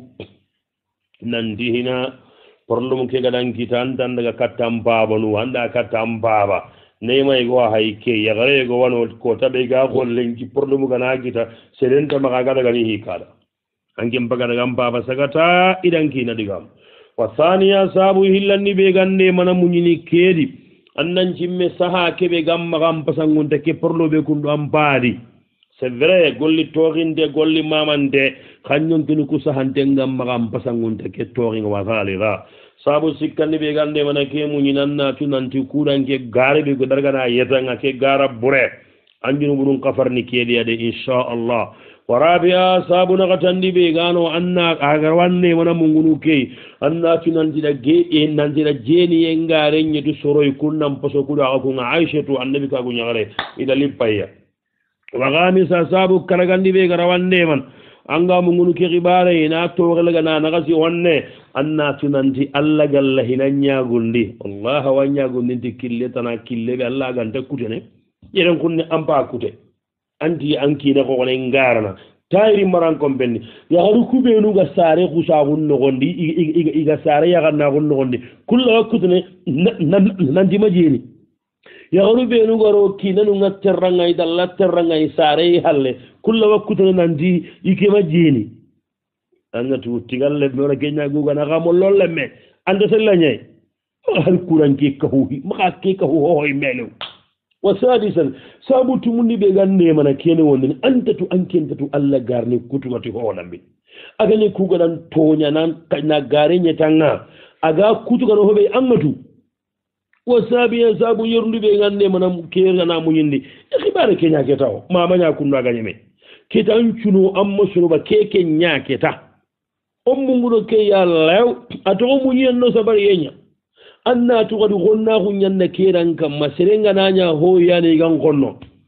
nandi hina porlum ke gadan kita andan daga kattam baba nu anda kattam baba nei mai go hay ke yagare go wano ko tabe ga gollen ki porlum gana kita serenta maga gada gani hikada angem baga daga baba sagata idan ki na digam wa thaniya sabu hillanni be gande mana munyini kedi annan cimme saha ke be gam magam pasangunta ke porlo be kundu ampadi c'est vrai golli toxinde golli mamante xañontini ku sahante ngam maxam pasangunte ke toxinga wasalira sabu sikkandi ɓe gande mana ke muñinannatu nanti kuɗanke gaare ɓe ko dargana yetanga ke gara bure andinu ɓuɗum kafarni keɗiyade inchallah wa rabia sabu naxatandi ɓe gano anna agar wanne mana mungunu key annatu nantiɗa ge nantiɗa jeeniye ngare ñetu soroy kunnan paso kuɗo axa kunga aichatu annabi kagu ñaxare ida lippaya wagami sa sabu karagandi be gara wande man anga mungunu ke xibare ina toxelaga na naxasi wanne anna tunanti allah galla hina ñagundi wallahi wa ñagundinti kille tana kille be allah ganta kutene yeren kunne ampa kute anti ankine xoxone ngarana tayri maran kombenni yaxaru kuɓenuga sare xusaxun noxondi iga sare yaxannaxun noxondi kullawa kutene nantima jeeni yaxaru ɓeenu garo kiinanunga terrangay dalla terrangay saare halle kulla wakkutene nanti ikema jeeni angatu tigalle mona keñagugana xamo lolle me anda sellañay har kuran ke kahu maxa ke kahu hoxoy melew وسادسا سابوت مني بيغاني مانا كيني وندن انت تو انكنت تو الله غارني كوتوماتي هولام بي اغاني كوغان تونيا نان كنا غاري نيتانا اغا كوتو غانو هوبي اماتو وسابيا سابو يرندو بيغاني مانا كيرنا مو يندي خبار كينيا كيتاو ما مانا كونا غاني مي كيتان چونو ام سونو با كيكي نيا كيتا ام مونغو كي يا لاو اتو مو ينو سبار ينيا anna to gadu gonna hunyanna keran kam maserenga nanya ho yani gan gonno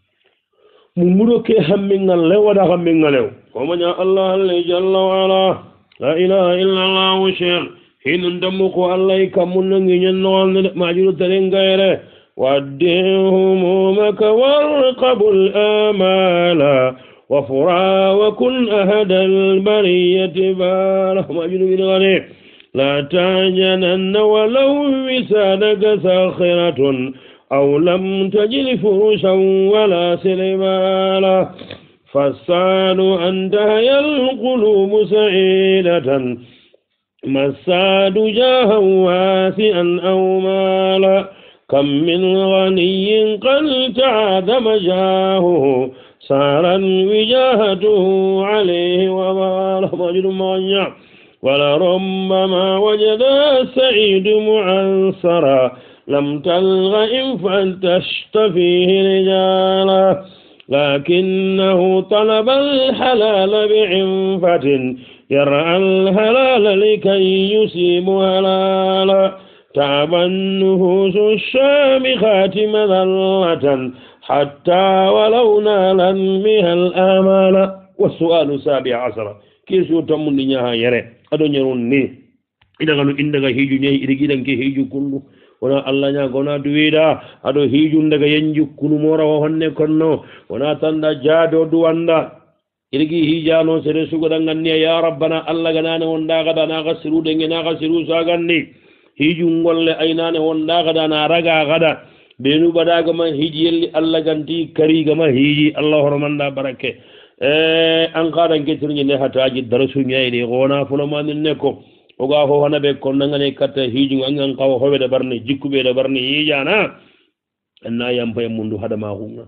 mumuro ke hamminga lewada hamminga lew komanya allah alla jalla wala la ilaha illa allah shir hinun damu ko allah kamun ngi nyanno majuru terengere wadihum maka warqabul amala wa fura wa kun ahadal bariyati bala majuru bidane لا تعجلن ولو وسادك ساخرة أو لم تجد فرشا ولا سلمالا فالسعد أن تهيا القلوب سعيدة ما السعد جاها واسعا أو مالا كم من غني قد تعدم جاهه سارا وجاهته عليه ومالا مجد مغنى ولربما وجد السعيد معسرا لم تلغ إن فلتشت فيه رجالا لكنه طلب الحلال بعنفة يرعى الهلال لكي يسيب هلالا تعب النفوس الشامخات مذلة حتى ولو نالا بها الآمال. والسؤال السابع عشر كيسو تمني نها يره ado nyaron ne ida ganu indaga hiju nyai idigi danke hiju kundu wona allah nya gona duwida ado hiju ndaga yanju kunu mora honne konno wona tanda jaado duwanda idigi hijano sere sugo danganni ya rabbana allah ganane wonda gada na gasiru denge na gasiru saganni hiju ngolle aynane wonda gada na raga gada benu badaga man hiji yelli allah ganti kari gama hiji allah hormanda barake eh an qadan getirni ne hataji darasu nyaade gona fulman ne ko oga ho hana be kon ngane katta hiju ngan qaw hobe de barni jikkube de barni yijana anna yam pay mundu hada ma hunna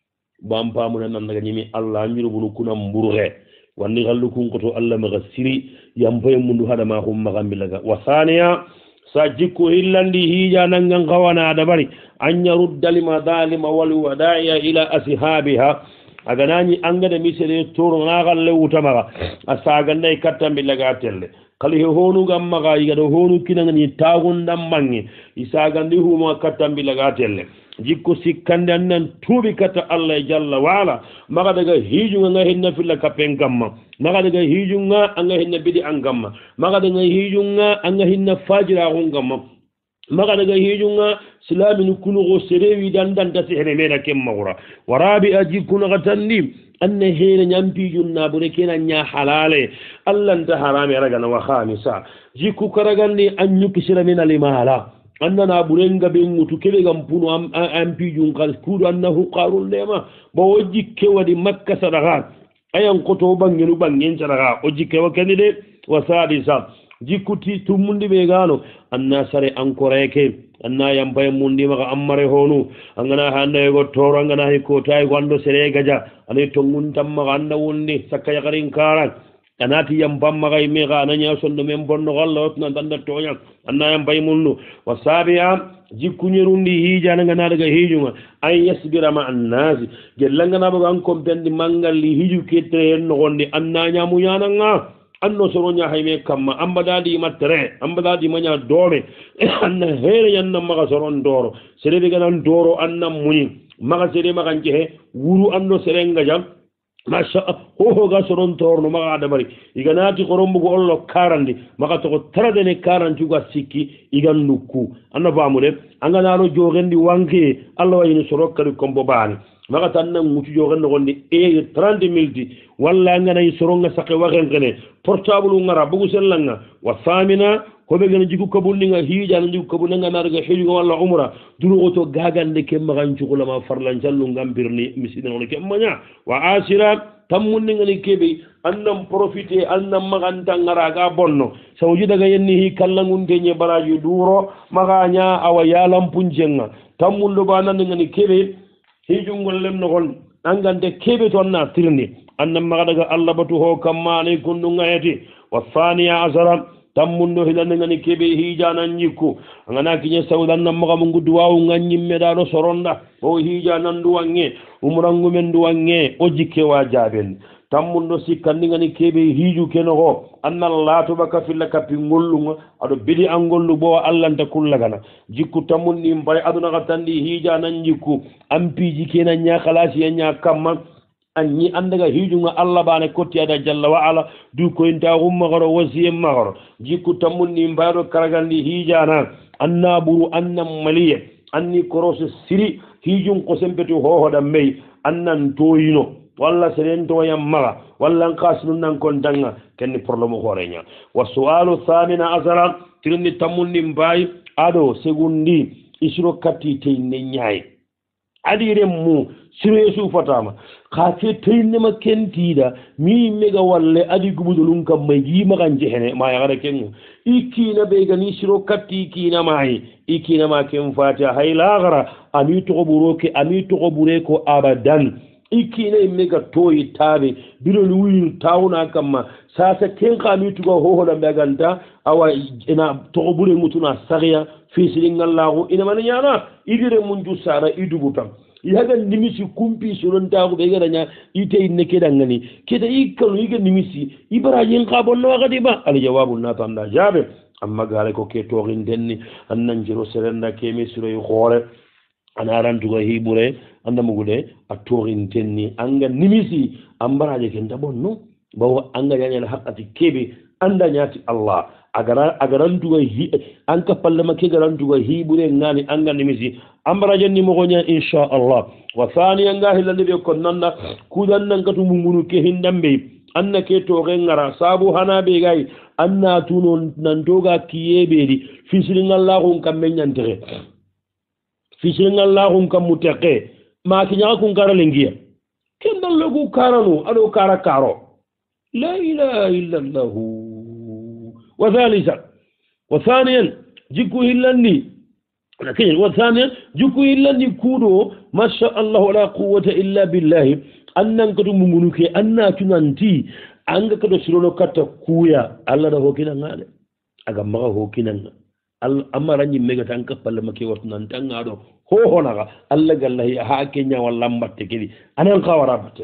bam pamu nan daga nyimi allah njiru bunu kuna mburhe wandi gallu kun ko to allah ma gasiri yam pay mundu hada ma humma gambilaga wasaniya sa jikku hillandi hijana ngan qawana da bari anya ruddali madalima wal wada'iya ila ashabiha aganani angada misere toro nagalle wutamaga asagandai kattambi laga telle kali honu gamma ga igado honu kinangani tagundam mangi isagandi huma kattambi laga telle jikko sikkande annan tubi kata allah jalla wala maga daga hijunga nga hinna filla kapen gamma maga daga hijunga anga hinna bidi angamma maga daga hijunga anga hinna fajira hungamma maga daga hijunga silamin kunu go serewi dandan ta sehre mena kemmawra warabi ajikuna gatandi anne hele nyampi junna bure kena nya halale allah ta harame ragana wa khamisa jikku karagandi anyuki siramina limala annana burenga be mutu kebe gam puno am ampi jun kal kudu annahu qarul lema bo jikke wadi makka sadaga ayan koto bangenu bangen sadaga o jikke wa kanide wa sadisa jikuti tumundi be gano anna sare ankore ke anna yambay mundi maka ammare honu angana hande go toro angana hiko tay gondo sere gaja ani tongun tamma ganda wundi sakka yakarin karan anati yambam maka me ga nanya sondo men bonno gallo otna danda tonya anna yambay munnu wasabiya jikunyerundi hija ngana daga hijuma ay yasbira ma annazi gelanga na ba an kompendi mangal li hiju ketre en no gonde anna nyamu yananga anno soronya hayme kamma ambadadi matre ambadadi manya dome anna hele yanna maga soron doro serebe ganan doro anna muni maga sere maga njehe wuru anno serenga jam masha ho ho ga soron torno maga adamari iganati korombu go ollo karandi maga to tarade ne karanti go sikki igannuku anna bamude anga nano jogendi wanke allah wayni sorokkari kombo bani maga tan nan mutu jogen gonde e trente mille walla ngana soronga sake wagen gene portable ngara bugu sellanga wa famina ko be gene jigu kabulninga hiija jigu kabulninga narga hiiju walla umra duru oto gagande ke magan cukula ma farlan jallu ngambirni misina on ke manya wa asira tammunni ngani kebe annam profiter annam maganta ngara ga bonno sawji daga yenni hi kallangunde nye baraji duro maganya awa yalam punjenga tammundo banan ngani kebe hijungol lem nogon angande kebe ton na tirni annam magadaga Allah batu ho kamani kundu ngayati wa thaniya azara tammundo hilande ngani kebe hijana nyiku ngana kinye saudan nam maga mungu duwawu nganyi medano soronda o hijana nduwange umurangu men duwange o jikke wa jaben tammundo sikkandi ngani kebe hiju kenogo anna latu baka filla kapi ngollunga ado bidi angollu bo allanta kullagana jikku tammundi mbay aduna gatandi hijana nyiku ampi jikena nya khalasi nya kamma anni andaga hijunga Allah bane kotti ada jalla wa ala du ko inta umma garo wasiyem magaro jikku tamunni mbayro karagandi hijana anna buru anna maliye anni korose siri hijun ko sempetu ho hoda mey annan toyino walla seren to yamma walla qasnu nan kon danga kenni problème horenya wa su'alu thamina azara tirni tamunni mbay ado segundi isro katti te ne nyaay adire mu sire su fatama khake tayne ma kentida mi mega walle adi gubudulun kam may gi ma kan jehene ma ya gara kengu ikina be gani siro katti ikina mai ikina ma ken fata hayla gara ami to buroke ami to bureko abadan ikina mega toyi tabe biro luwin tawna kamma sasa ken khami to go ho ho da ganta awa ina to bure mutuna sariya fi silingallahu ina man yana idire munju sara idubutam yaga nimisi kumpi suronta ko be garanya ite inne kedangani keda ikkalu yiga nimisi ibrahim qabonno wakati ba al jawabu na tanda jabe amma gale ko ke torin denni annan jiro serenda ke misiro yi khore anaran tuga hibure anda mugude a torin denni anga nimisi ambaraje ken dabonno bawo anga yanya haqqati kebe anda nyati allah agara agarantuga hi anka pallama ke garantuga hibure ngani anga nimisi ambaraje ni mo gonya insha Allah wa thaniyan ngahi lande be ko nanda kudan nan katu mungunu ke hindambe anna ke to ngara sabu hana be gai anna tuno nan doga kiyebedi fisirin Allah kun kam menyantere fisirin Allah kun kam mutaqe ma kinya kun karalengiya ken dallo ku karano ado kara karo la ilaha illa Allah wa thalitha wa thaniyan jiku hillandi لكن وثانيا جكو إلا نكودو ما شاء الله ولا قوة إلا بالله أنك تمونك أنك تنتي أنك تسلو كتا كويا الله ده هو كنا نعلم أجمع هو كنا أما راني ميجا تانك بالله كي وطن تانغادو هو هو نعا الله قال له هاكينيا والله ما تكذي أنا نقاورا بتن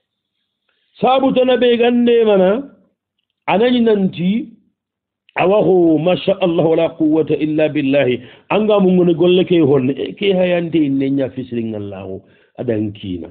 سابو تنبيغان ديمانا أنا ننتي awahu masha Allah wala quwwata illa billahi anga mun ngone golle ke honne ke hayande inne nya fisring Allah adankina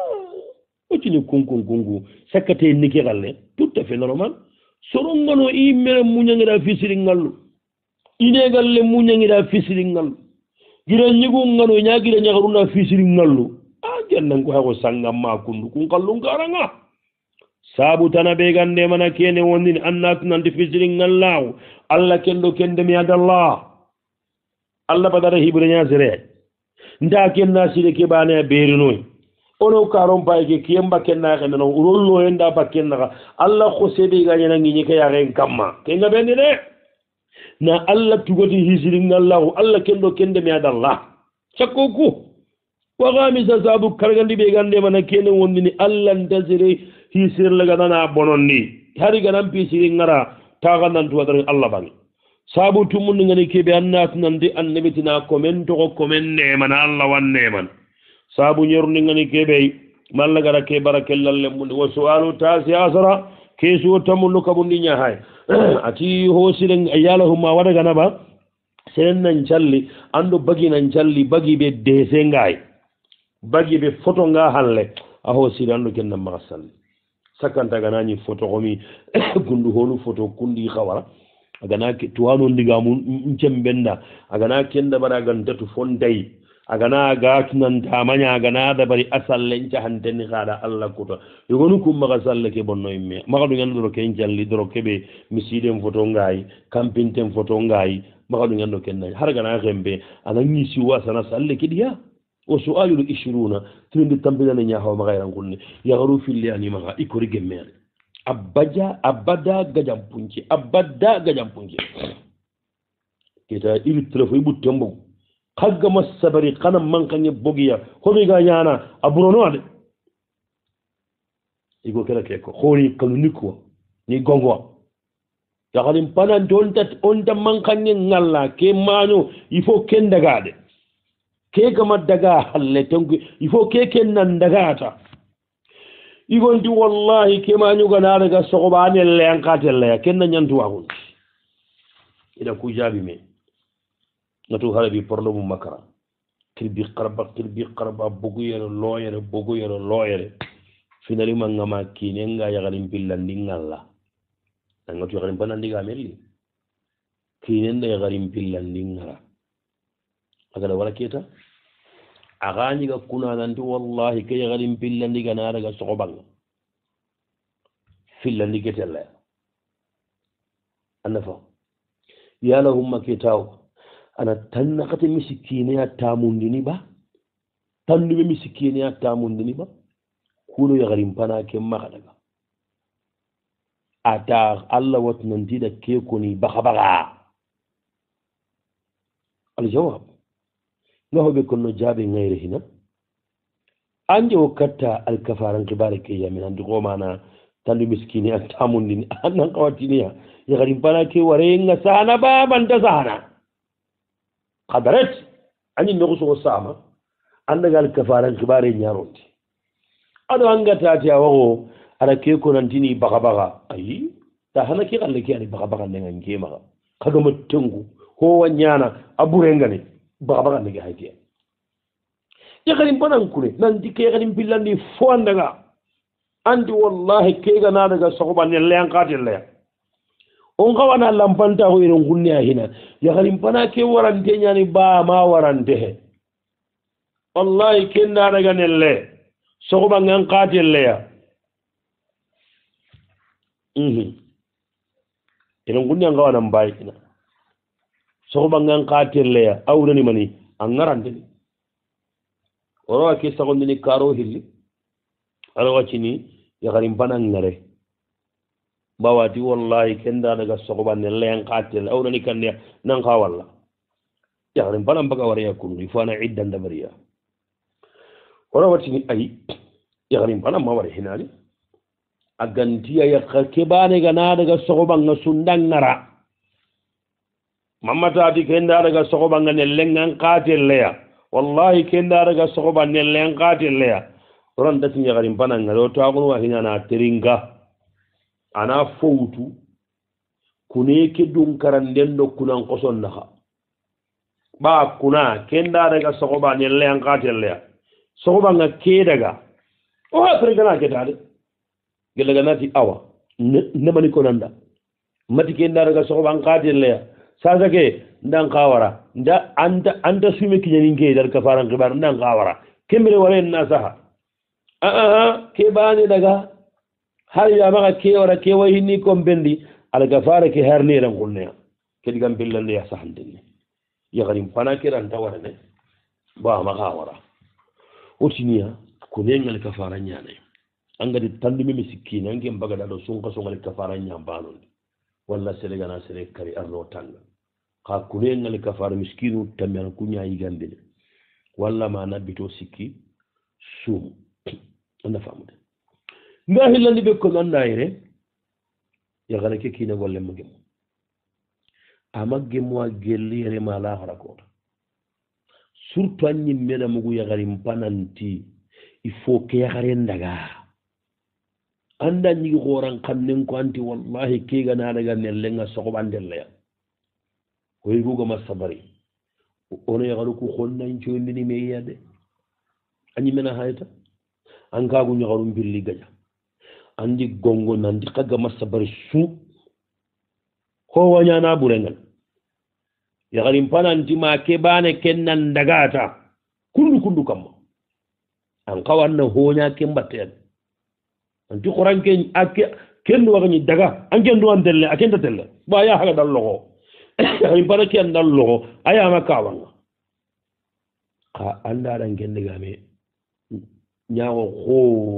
o tini kunkun kungu sakate niki galle tout à fait normal sorongono i mere muñangira fisring Allah ine galle muñangira fisring Allah gira nyigu ngano nyagira nyagaruna fisring Allah a jannan ko hago sangam ma kundu kun kallu garanga sabu tana be gande mana kene wondini annat nan difisirin Allah Allah kendo kende mi adallah Allah badara hibranya sire nda kenna sire ke bana berinoy ono karon pay ke kiyamba kenna ke no rollo enda bakenna Allah ko sebe ganya nangi ni ke yaren kamma kenga bende de na Allah tugoti hisirin Allah Allah kendo kende mi adallah sakoku wa gamisa sabu kargandi be gande mana kene wondini Allah ndazire hisir laga nana bononni hari ganam pisiri ngara taga nan tuwadar Allah bangi sabu tumun ngani kebe annat nandi annabitina komento ko komenne man Allah wanne man sabu nyorni ngani kebe mallagara ke barakellal mun wa su'alu tasi asara kesu tamun kabundi nya hay ati ho siren ayalahuma wadaga naba seren nan jalli ando bagi nan jalli bagi be desengay bagi be photo nga halle aho siren ando kenna masalli sakanta ganani photo komi gundu honu photo kundi khawara agana ke tuwano ndiga mun ncembenda agana kenda bara gantatu fondai agana ga tunan tamanya agana da bari asallen ta handen khada Allah kuto yogonu kum maga salle ke bonno imme maga du ngando ke jalli dro kebe miside photo ngai kampintem photo ngai maga du ngando kenna har gana gembe ananyi siwa sana salle kidiya وسؤال الإشرون تريد تنبذنا نياها ومغيرا قلنا يغرو في اللي أني مغا إكوري جميل أبدا أبدا غجام بونجي أبدا غجام بونجي كتا إلي التلفو يبو تنبو kagga masabari kana mankanye bogiya homi ga nyana aburono ade igo kala keko khori kaluniko ni gongo ya galim pana donta onta mankanye ngalla ke manu il faut ken dagade ke gama daga halle tongu il faut ke ken nan dagata igo ndi wallahi ke manu ga na daga sogobane le ankatelle ken nan nyantu wa ida ku jabi me natu harabi problème makara kirbi qarba kirbi qarba bugu yero loyere bugu yero loyere finali mangama kinenga yagalim billandi ngalla ngatu yagalim banandi gamelli kinenda yagalim billandi ngara agala wala kita agani ga kuna nanti wallahi ke yagalim billandi ganara ga sokobang fillandi getella annafa ya lahum makitaw ana tannakati misikine ya tamundini ba tandu be misikine ya tamundini ba kulo ya garim pana ke makadaga ata Allah wat nanti da ke koni bakabaga al jawab no be kono jabe ngayre hina anje wakatta al kafaran kibare ke yamin andi ko mana tandu misikine ya tamundini anan kawatini ya ya garim pana ke warenga sana ba banta sana قدرت أني نقصه السامة عندك الكفارة كبار ينارونتي أنا أنجا تاتي أوه أنا كيكون أنتيني بغا بغا أي تهنا كي قال لك يعني بغا بغا نعم كيما كم تنغو هو نيانا أبو رنغني بغا بغا نجي هاي يا كريم بنان كوني نانتي كي كريم بيلاندي فوان دعا أنتي والله كي كنا دعا سكوبا نليان قاتل ليه on kawana lampanta ko iron gunniya hina ya garim pana ke warante nyani ba ma warante he wallahi kenna daga nelle soko bangan qatille ya mhm iron gunniya ngawana mbay hina soko bangan qatille ya awrani mani angarante ni oro ke sagondi ni karo hilli ala wacini ya garim pana ngare bawati wallahi kenda daga sokobanne len qatil awrani kanne nan ka walla yarin balam baga wariya kunu fana iddan da bariya wala watini ay yarin balam ma wari hinani agantiya ya ke bane ga na daga sokobanga sundan ngara mamata di kenda daga sokobanga ne lengan qatil leya wallahi kenda daga sokobanne len qatil leya ron datin yarin banan ngaro to agunu wa hinana teringa ana fowtu kune ke dun karanden do kunan koson naha ba kuna kenda daga sokoba ne len qatel ya sokoba nga ke daga o ha pregana ke tade gele ganati awa ne mani konanda mati kenda daga sokoba qatel ya sasa ke ndan kawara nda anda anda sume kinyani nge dar kafaran kibar ndan kawara kemre walen nasaha a a ke bani daga har ya maka ke wara ke wayi ni kom bendi al gafara ke har ni ran kunnya ke digam billande ya sahandini ya garim pana ke ran tawara ne ba maka wara otiniya ko ne ngal kafara nyane angadi tandumi misikina ngem baga dado sunka sungal kafara nyambano walla sele gana sele kari arno tanga ka kune ngal kafara miskinu tamyan kunya yigande walla ma nabito sikki sum anda famude nga hillandi be ko nandayre ya gana ke kina golle magem amagge mo gelli re mala harako surtout anni mena mugu ya garim pananti il faut que ya garen daga anda ni goran kannen ko anti wallahi ke gana daga nellenga soko bandelle ya ko yugo masabari ono ya garu ko xonna ncondi ni me yade anni mena hayta an kagu ni garum billi gaja andi gongo nandi kaga masabari su ko wanya na burengal ya garim pananti ma ke bane kennan dagata kundu kundu kam an kawanna honya ke mbatel anti quran ken akke ken wagani daga an ken do andelle akenda telle ba ya haga dallo garim pana ken dallo aya ma kawanga ka anda dan ken diga me nyawo ho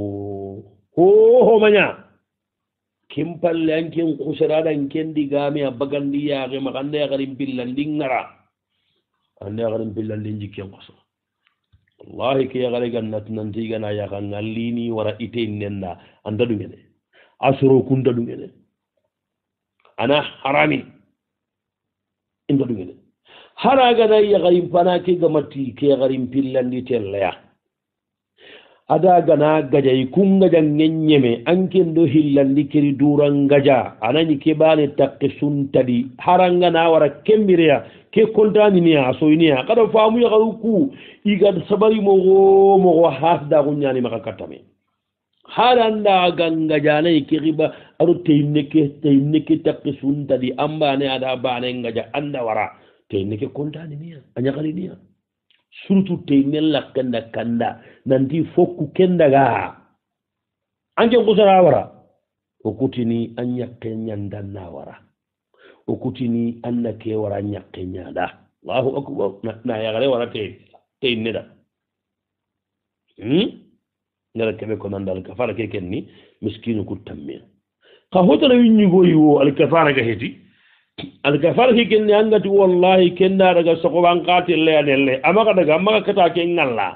ho ho manya kim palle an ken kusara dan ken diga me abagandi ya ge magande ya garim billandi ngara ande garin billandi jikken qaso wallahi ke gare gannat nan tigana ya kan ngallini wara ite nenna anda dungene asro kunda dungene ana harami inda dungene haraga na ya garin pana ke gamati ke garin billandi tellaya ada gana gajai kunga jangen nyeme anken do hillandi kiri duran gaja anani ke bane takke suntadi haranga na wara kembireya ke kontani ni asoyniya kada faamu ya garuku iga sabari mo mo hasda gunyani maka katame haranda ganga jana ke riba aru teyne ke teyne ke takke suntadi ambane ada bane gaja anda wara teyne ke kontani ni anya kali ni surtout teyne lakanda kanda nanti fokku kendaga anke kusara wara okutini anya kenyanda na wara okutini anna ke wara nya kenyada Allahu akbar na ya gare wara te teyne da hmm ngara kebe ko nandal kafara ke kenni miskinu ku tamme ka hotala winni goyiwo al kafara ga heti al kafara ke kenni angati wallahi kenda daga soko ban qatil le adelle amaka daga amaka kata ke ngalla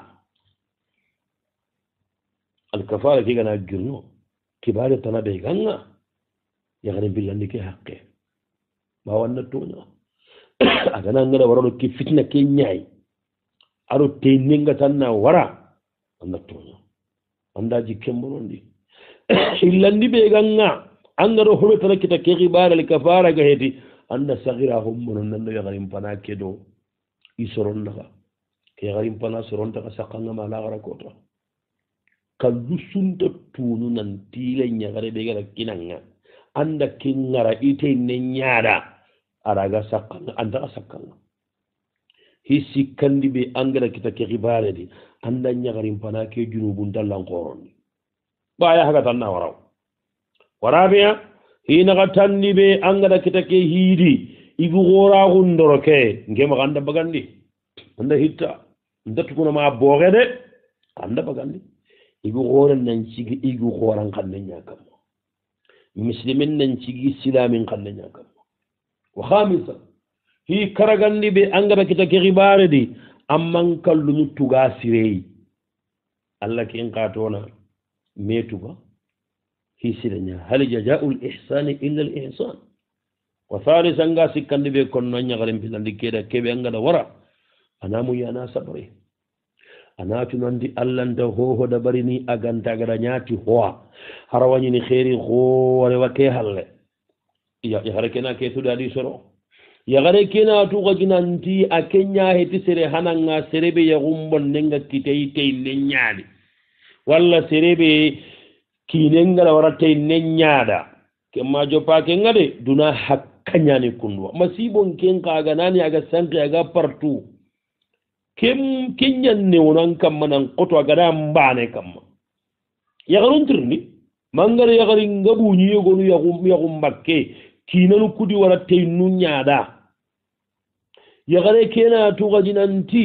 al kafara ke gana girno kibare tanabe ganga ya gare billandi ke hakke ba wannan tonya aga nan ngara waro ki fitna ke nyai aro te ninga tanna wara wannan tonya andaji kembonondi illandi be ganga angaro hobe tana kita ke gibare al kafara ga hedi anda sagira hummun nando ya garim pana kedo isoron daga ke garim pana soron daga sakanga mala gara kota kallusunta tunu nan tilen ya gare be gara kinanga anda kingara ite nenyada araga sakanga anda sakanga hisi kandi be angara kita ke gibare di anda nya garim pana ke junubun dalan qoron baya haga tanna waraw warabiya hina gatanni be angada kitake hiidi igu gora gundoroke ngema ganda bagandi anda hitta ndatu kuna ma bogede anda bagandi igu gora nan cigi igu gora kanne nyakam muslimin nan cigi islamin kanne nyakam wa khamisa hi karagandi be angada kitake ribare di amman kallu mutuga sirei Allah kin qatona metuga hisirnya hal jazaa'ul ihsani illa al ihsan wa thalithan ga sikandi be kon nanya galim bilandi keda kebe angada wara anamu yana sabri anatu nandi allanda ho ho da barini aganta gara nyati hoa harawani ni khairi ho wala wake halle ya ya harekena ke tu dadi soro ya gare kena tu gajinanti akenya heti sere hananga serebe ya gumbon nenga kitei tei nenyadi walla serebe kinengala warate nenyada kemma jopa kengade duna hakkanya ni kunwa masibon kenka aga nani aga sanki aga partu kem kenyan ne wonan kamma nan qoto aga da mbane kamma ya garun tirni mangare ya garin ngabu nyi yogonu ya gum ya gum bakke kinanu kudi warate nunyada ya gare kena tu gajinanti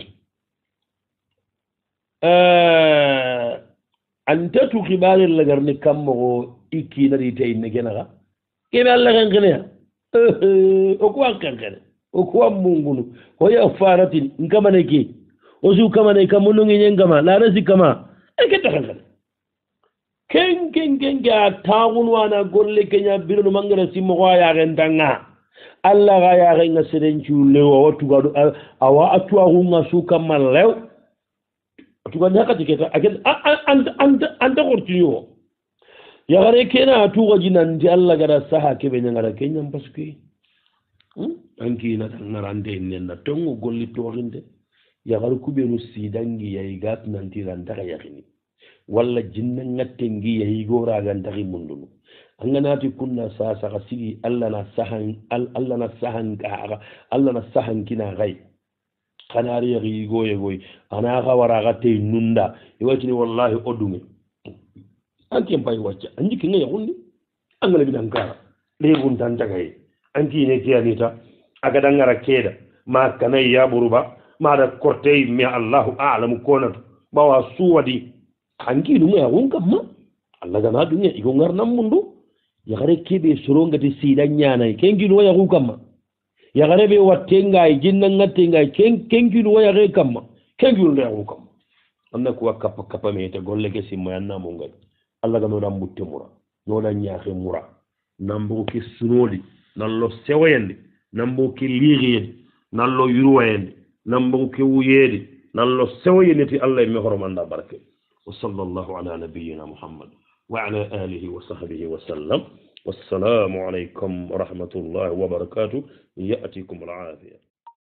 eh anta tu khibare lagarni kammo ikki nari tay ne genaga kebe alla kankene o ko kankene o ko mungunu o ya faratin ngamane ki o su kamane kamuno ngi ngama la rasi kama e ke takan ken ken ken ga tagun wana golle kenya birnu mangara simmo ko ya gendanga alla ga ya ga serenchu lewo watu ga awa atu agunga su kamal lew tuga naka tiketa agen anda anda anda kortiyo ya gare kena tuga jinan di Allah gara saha kebe nyangara kenya mpaski hmm anki na narande nenna tongo golli torinde ya gare kubenu sidangi ya igat nanti randa ya gini walla jinna ngatengi ya igora ganda gi mundulu anganati kunna sa sa sigi Allah na sahan Allah na sahan ka Allah na sahan kina gai kanari yagi goye goy ana ga waraga te nunda iwatini wallahi odunge anki mbay wacca anji kinga yahundi angala bidankara lebun tantagay anki ne tiyanita aga dangara keda ma kanay ya buruba ma da kortey mi Allahu a'lamu konatu bawa suwadi anki dum ya won kamma Allah gana dunya igo ngarnam mundu ya gare kebe soronga de sidan nyaana kengi no ya hu kamma ya garebe wattenga jinna ngatenga ken kengilu waya re kamma kengilu ndewu kam amna ko kappa kappa me te golle ke simmo yanna mo ngal alla ga no dam mutte mura no la nyaaxe mura nambu ki sunoli nallo sewoyende nambu ki liiriyede nallo yurwayende nambu ki wuyede nallo sewoyeneti alla me hormanda barke wa sallallahu ala nabiyyina muhammad wa ala alihi wa sahbihi wa sallam wassalamu alaykum wa rahmatullahi wa barakatuh ya'tikum al-afiyah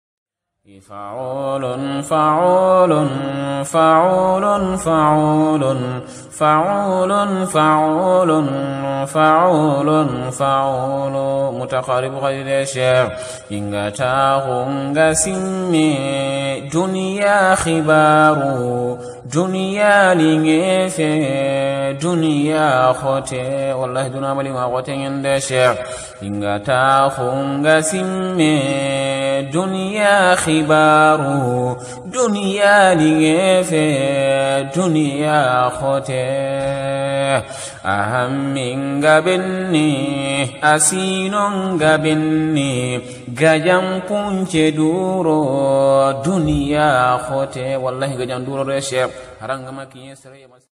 فعول فعول فعول فعول فعول فعول فعول فعول متقارب غير الشيء إن تاهم سمي دنيا خبارو دنيا لنجف دنيا خوتي والله دنا ملي ما خوتي عند الشيء إن تاهم سمي دنيا خبارو دنيا لغف دنيا خوتي أهم من قبلني أسين قبلني قجم كنت دورو دنيا خوتي والله قجم دورو رشيب هرنغ ما كي يسري